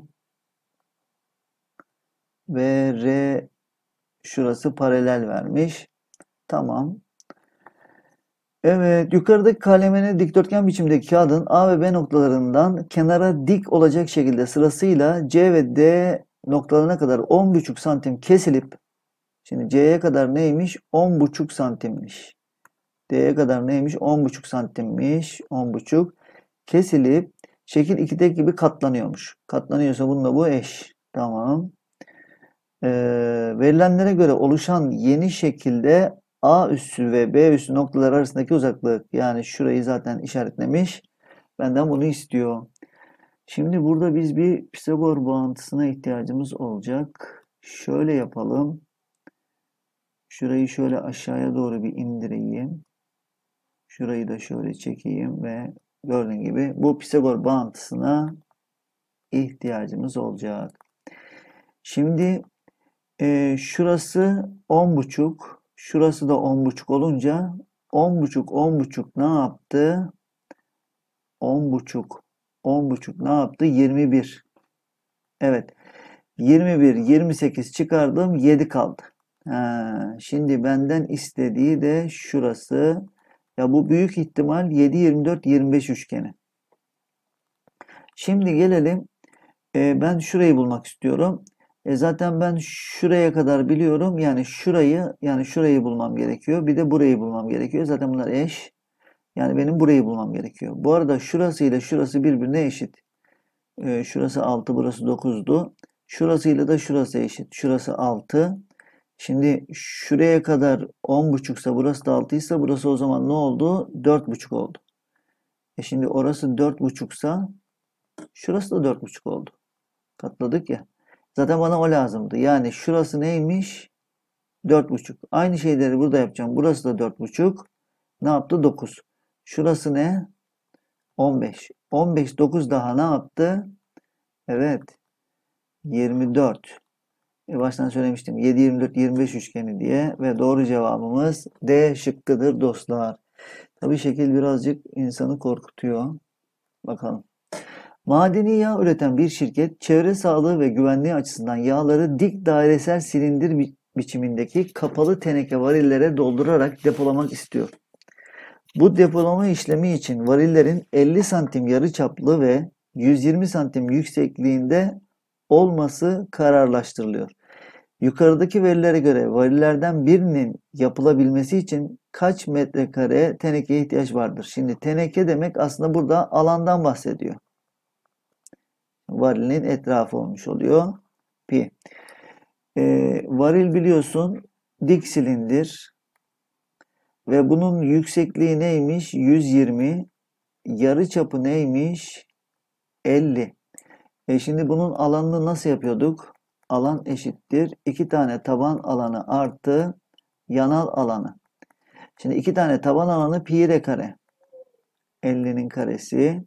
ve R şurası paralel vermiş. Tamam. Evet, yukarıdaki kalemine dikdörtgen biçimdeki kağıdın A ve B noktalarından kenara dik olacak şekilde sırasıyla C ve D noktalarına kadar on buçuk santim kesilip, şimdi C'ye kadar neymiş? on buçuk santimmiş. D'ye kadar neymiş? on buçuk santimmiş. on buçuk kesilip şekil ikideki gibi katlanıyormuş. Katlanıyorsa bununla bu eş. Tamam. Ee, verilenlere göre oluşan yeni şekilde A üssü ve B üssü noktalar arasındaki uzaklık. Yani şurayı zaten işaretlemiş. Benden bunu istiyor. Şimdi burada biz bir Pisagor bağıntısına ihtiyacımız olacak. Şöyle yapalım. Şurayı şöyle aşağıya doğru bir indireyim. Şurayı da şöyle çekeyim ve gördüğün gibi bu Pisagor bağıntısına ihtiyacımız olacak. Şimdi e, şurası on buçuk. Şurası da on buçuk olunca on buçuk on buçuk ne yaptı? on buçuk on buçuk ne yaptı? yirmi bir. Evet. yirmi bir, yirmi sekiz çıkardım. yedi kaldı. Ha, şimdi benden istediği de şurası. Ya bu büyük ihtimal yedi, yirmi dört, yirmi beş üçgeni. Şimdi gelelim. E, ben şurayı bulmak istiyorum. E, zaten ben şuraya kadar biliyorum. Yani şurayı yani şurayı bulmam gerekiyor. Bir de burayı bulmam gerekiyor. Zaten bunlar eş. Yani benim burayı bulmam gerekiyor. Bu arada şurası ile şurası birbirine eşit. E, şurası altı, burası dokuzdu. Şurasıyla da şurası eşit. Şurası altı. Şimdi şuraya kadar on buçuksa burası da altı ise burası o zaman ne oldu? dört buçuk oldu. E şimdi orası dört buçuksa şurası da dört buçuk oldu. Katladık ya. Zaten bana o lazımdı. Yani şurası neymiş? dört buçuk. Aynı şeyleri burada yapacağım. Burası da dört buçuk. Ne yaptı? dokuz. Şurası ne? on beş. on beş, dokuz daha ne yaptı? Evet. yirmi dört. E baştan söylemiştim. yedi, yirmi dört, yirmi beş üçgeni diye ve doğru cevabımız D şıkkıdır dostlar. Tabii şekil birazcık insanı korkutuyor. Bakalım. Madeni yağ üreten bir şirket, çevre sağlığı ve güvenliği açısından yağları dik dairesel silindir bi biçimindeki kapalı teneke varillere doldurarak depolamak istiyor. Bu depolama işlemi için varillerin elli santim yarıçaplı ve yüz yirmi santim yüksekliğinde olması kararlaştırılıyor. Yukarıdaki verilere göre varillerden birinin yapılabilmesi için kaç metrekare tenekeye ihtiyaç vardır? Şimdi teneke demek aslında burada alandan bahsediyor. Varilin etrafı olmuş oluyor. Pi. Ee, varil biliyorsun dik silindir ve bunun yüksekliği neymiş? yüz yirmi. Yarıçapı neymiş? elli. E şimdi bunun alanını nasıl yapıyorduk? Alan eşittir. iki tane taban alanı artı yanal alanı. Şimdi iki tane taban alanı pi r kare. ellinin karesi.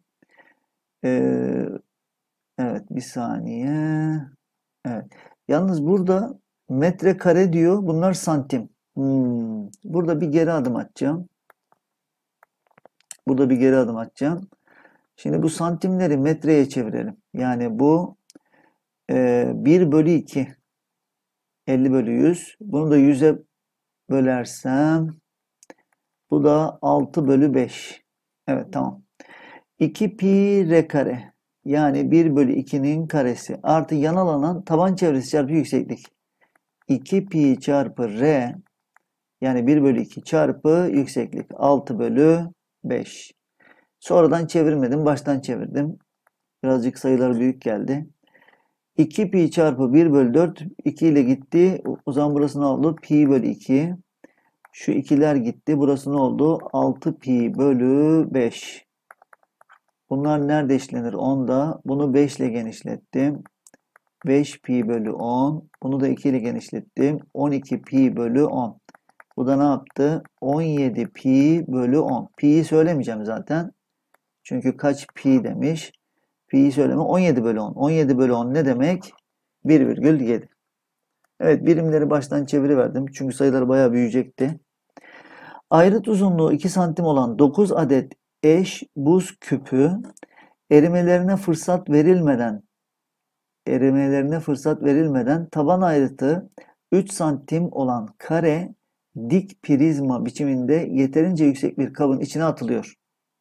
Ee, evet bir saniye. Evet. Yalnız burada metrekare diyor. Bunlar santim. Hmm. Burada bir geri adım atacağım. Burada bir geri adım atacağım. Şimdi bu santimleri metreye çevirelim. Yani bu e, bir bölü iki. elli bölü yüz. Bunu da yüze bölersem bu da altı bölü beş. Evet tamam. iki pi r kare. Yani bir bölü ikinin karesi artı yanal alan taban çevresi çarpı yükseklik. iki pi çarpı r yani bir bölü iki çarpı yükseklik altı bölü beş. Sonradan çevirmedim. Baştan çevirdim. Birazcık sayılar büyük geldi. iki pi çarpı bir bölü dört iki ile gitti. O zaman burası ne oldu? Pi bölü iki. Şu ikiler gitti. Burası ne oldu? altı pi bölü beş. Bunlar nerede eşlenir? onda. Bunu beş ile genişlettim. beş pi bölü on. Bunu da iki ile genişlettim. on iki pi bölü on. Bu da ne yaptı? on yedi pi bölü on. Pi'yi söylemeyeceğim zaten. Çünkü kaç pi demiş. Pi'yi söyleme. on yedi bölü on. on yedi bölü on ne demek? bir virgül yedi. Evet birimleri baştan çeviriverdim. Çünkü sayılar bayağı büyüyecekti. Ayrıt uzunluğu iki santim olan dokuz adet eş buz küpü erimelerine fırsat verilmeden erimelerine fırsat verilmeden taban ayrıtı üç santim olan kare dik prizma biçiminde yeterince yüksek bir kabın içine atılıyor.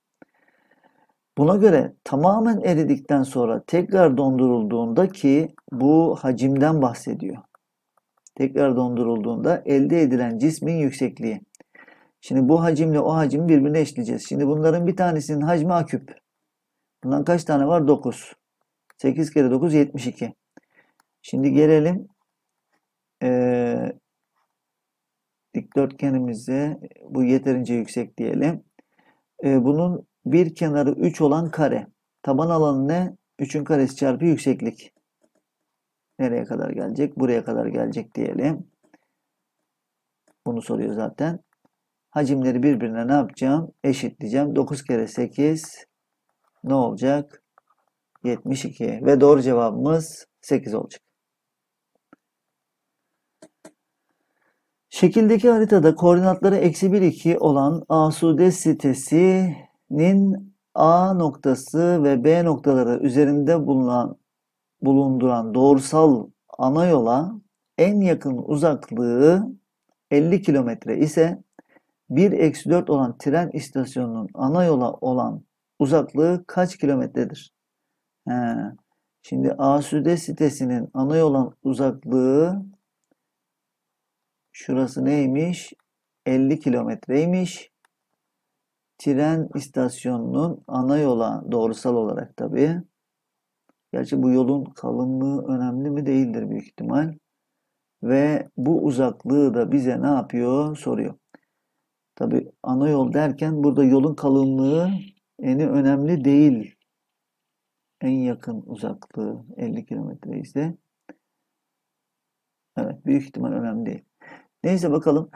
Buna göre tamamen eridikten sonra tekrar dondurulduğunda ki bu hacimden bahsediyor. Tekrar dondurulduğunda elde edilen cismin yüksekliği. Şimdi bu hacimle o hacmi birbirine eşleyeceğiz. Şimdi bunların bir tanesinin hacmi A küp. Bundan kaç tane var? dokuz. sekiz kere dokuz yetmiş iki. Şimdi gelelim ee, dikdörtgenimize. Bu yeterince yüksek diyelim. Ee, bunun bir kenarı üç olan kare. Taban alanı ne? üçün karesi çarpı yükseklik. Nereye kadar gelecek? Buraya kadar gelecek diyelim. Bunu soruyor zaten. Hacimleri birbirine ne yapacağım? Eşitleyeceğim. dokuz kere sekiz ne olacak? yetmiş iki. Ve doğru cevabımız sekiz olacak. Şekildeki haritada koordinatları eksi bir iki olan Asude sitesinin A noktası ve B noktaları üzerinde bulunan bulunduran doğrusal ana yola en yakın uzaklığı elli kilometre ise bir eksi dört olan tren istasyonunun ana yola olan uzaklığı kaç kilometredir? He. Şimdi Asude sitesinin ana yola uzaklığı şurası neymiş? elli kilometreymiş. Tren istasyonunun ana yola doğrusal olarak tabii. Gerçi bu yolun kalınlığı önemli mi değildir büyük ihtimal. Ve bu uzaklığı da bize ne yapıyor? Soruyor. Tabii ana yol derken burada yolun kalınlığı en önemli değil. En yakın uzaklığı elli kilometre ise evet büyük ihtimal önemli değil. Neyse bakalım.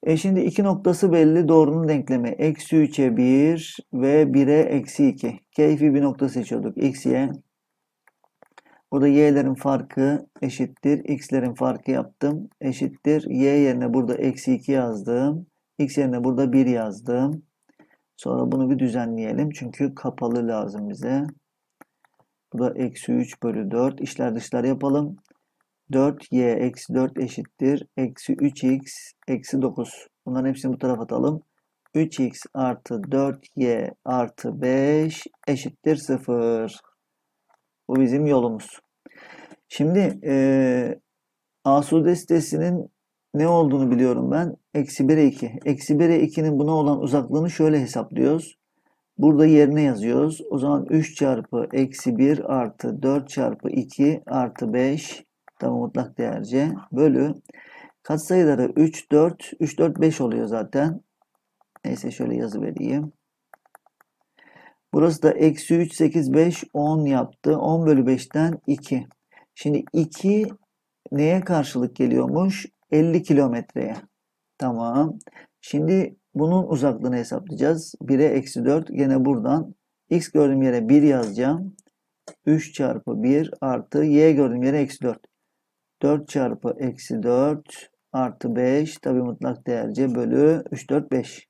E şimdi iki noktası belli. Doğrunun denklemi. Eksi üçe bir ve bire eksi iki. Keyfi bir nokta seçiyorduk. X, Y. Burada y'lerin farkı eşittir. X'lerin farkı yaptım. Eşittir. Y yerine burada eksi iki yazdım. X yerine burada bir yazdım. Sonra bunu bir düzenleyelim. Çünkü kapalı lazım bize. Bu da eksi üç bölü dört. İşler dışlar yapalım. dört y eksi dört eşittir. Eksi üç x eksi dokuz. Bunların hepsini bu tarafa atalım. üç x artı dört y artı beş eşittir sıfır. Bu bizim yolumuz. Şimdi e, Asude sitesinin ne olduğunu biliyorum ben. Eksi bire iki. Eksi bire ikinin buna olan uzaklığını şöyle hesaplıyoruz. Burada yerine yazıyoruz. O zaman üç çarpı eksi bir artı dört çarpı iki artı beş tabi mutlak değerce bölü katsayıları üç, dört, üç, dört, beş oluyor zaten. Neyse şöyle yazı vereyim. Burası da eksi üç, sekiz, beş, on yaptı. on bölü beşten iki. Şimdi iki neye karşılık geliyormuş? elli kilometreye. Tamam. Şimdi bunun uzaklığını hesaplayacağız. bire eksi dört. Gene buradan x gördüğüm yere bir yazacağım. üç çarpı bir artı y gördüğüm yere eksi dört. dört çarpı eksi dört artı beş. Tabi mutlak değerce bölü üç, dört, beş.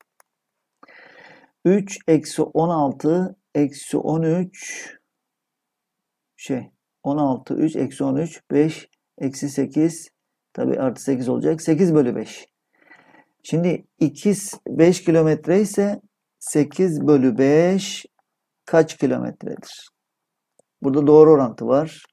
üç eksi on altı eksi on üç şey on altı üç eksi on üç beş eksi sekiz tabi artı sekiz olacak. sekiz bölü beş. Şimdi x beş kilometre ise sekiz bölü beş kaç kilometredir? Burada doğru orantı var.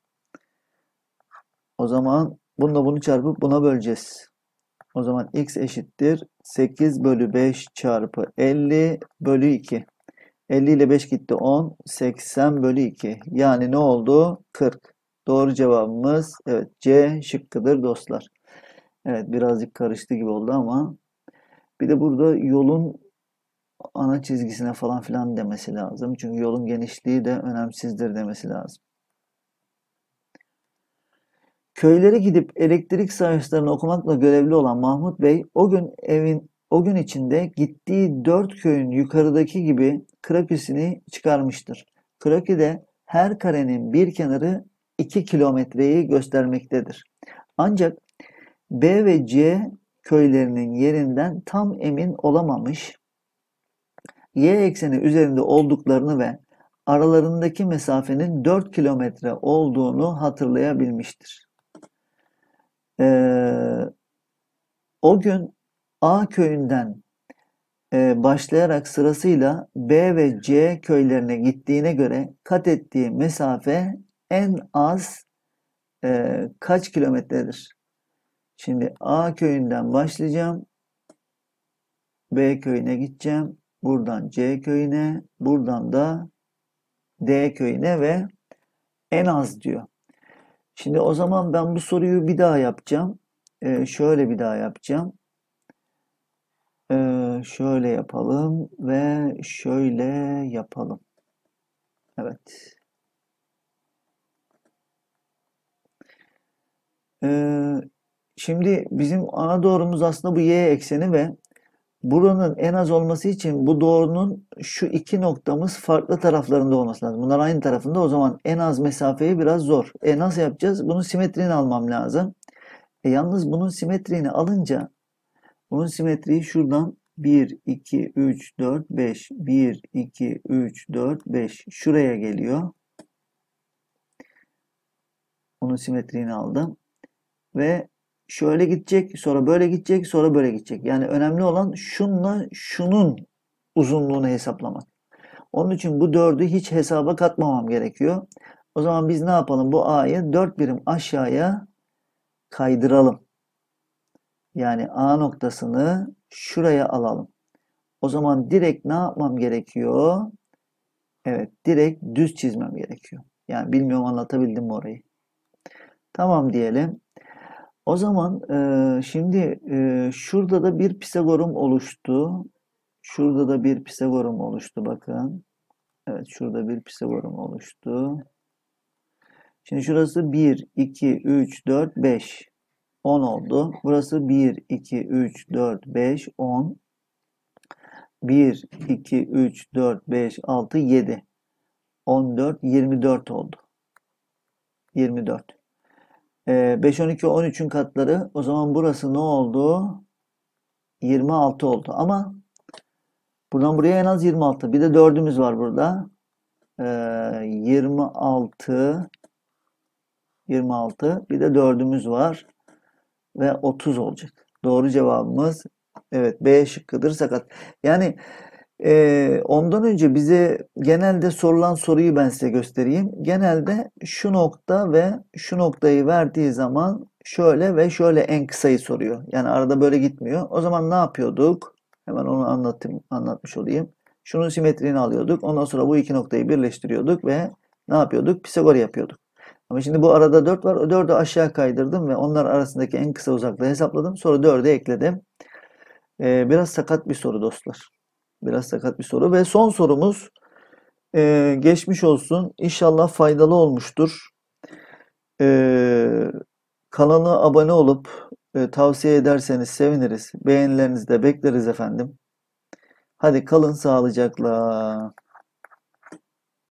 O zaman bununla bunu çarpıp buna böleceğiz. O zaman x eşittir sekiz bölü beş çarpı elli bölü iki. elli ile beş gitti on. seksen bölü iki. Yani ne oldu? kırk. Doğru cevabımız evet C şıkkıdır dostlar. Evet birazcık karıştı gibi oldu ama bir de burada yolun ana çizgisine falan filan demesi lazım. Çünkü yolun genişliği de önemsizdir demesi lazım. Köylere gidip elektrik sayaçlarını okumakla görevli olan Mahmut Bey o gün evin o gün içinde gittiği dört köyün yukarıdaki gibi krokisini çıkarmıştır. Krokide her karenin bir kenarı iki kilometreyi göstermektedir. Ancak B ve C köylerinin yerinden tam emin olamamış, y ekseni üzerinde olduklarını ve aralarındaki mesafenin dört kilometre olduğunu hatırlayabilmiştir. Ee, o gün A köyünden e, başlayarak sırasıyla B ve C köylerine gittiğine göre kat ettiği mesafe en az e, kaç kilometredir? Şimdi A köyünden başlayacağım. B köyüne gideceğim. Buradan C köyüne, buradan da D köyüne ve en az diyor. Şimdi o zaman ben bu soruyu bir daha yapacağım. Ee, şöyle bir daha yapacağım. Ee, şöyle yapalım ve şöyle yapalım. Evet. Ee, şimdi bizim ana doğrumuz aslında bu y ekseni ve buranın en az olması için bu doğrunun şu iki noktamız farklı taraflarında olması lazım. Bunlar aynı tarafında. O zaman en az mesafeyi biraz zor. E nasıl yapacağız? Bunun simetriğini almam lazım. E yalnız bunun simetriğini alınca bunun simetriği şuradan bir, iki, üç, dört, beş. bir, iki, üç, dört, beş. Şuraya geliyor. Onun simetriğini aldım. Ve şöyle gidecek, sonra böyle gidecek, sonra böyle gidecek. Yani önemli olan şunla şunun uzunluğunu hesaplamak. Onun için bu dördü hiç hesaba katmamam gerekiyor. O zaman biz ne yapalım? Bu A'yı dört birim aşağıya kaydıralım. Yani A noktasını şuraya alalım. O zaman direkt ne yapmam gerekiyor? Evet, direkt düz çizmem gerekiyor. Yani bilmiyorum anlatabildim mi orayı. Tamam diyelim. O zaman e, şimdi e, şurada da bir Pisagorum oluştu. Şurada da bir Pisagorum oluştu bakın. Evet şurada bir Pisagorum oluştu. Şimdi şurası bir, iki, üç, dört, beş. on oldu. Burası bir, iki, üç, dört, beş, on. bir, iki, üç, dört, beş, altı, yedi. on dört, yirmi dört oldu. yirmi dört. Ee, beş, on iki, on üçün katları. O zaman burası ne oldu? yirmi altı oldu. Ama buradan buraya en az yirmi altı. Bir de dördümüz var burada. Ee, yirmi altı yirmi altı. Bir de dördümüz var. Ve otuz olacak. Doğru cevabımız evet B şıkkıdır sakat. Yani e, ondan önce bize genelde sorulan soruyu ben size göstereyim. Genelde şu nokta ve şu noktayı verdiği zaman şöyle ve şöyle en kısayı soruyor. Yani arada böyle gitmiyor. O zaman ne yapıyorduk? Hemen onu anlatayım, anlatmış olayım. Şunun simetriğini alıyorduk. Ondan sonra bu iki noktayı birleştiriyorduk ve ne yapıyorduk? Pisagor yapıyorduk. Ama şimdi bu arada dört var. O dördü aşağı kaydırdım ve onlar arasındaki en kısa uzaklığı hesapladım. Sonra dördü ekledim. Ee, biraz sakat bir soru dostlar. Biraz sakat bir soru. Ve son sorumuz e, geçmiş olsun. İnşallah faydalı olmuştur. Ee, kanala abone olup e, tavsiye ederseniz seviniriz. Beğenilerinizi de bekleriz efendim. Hadi kalın sağlıcakla.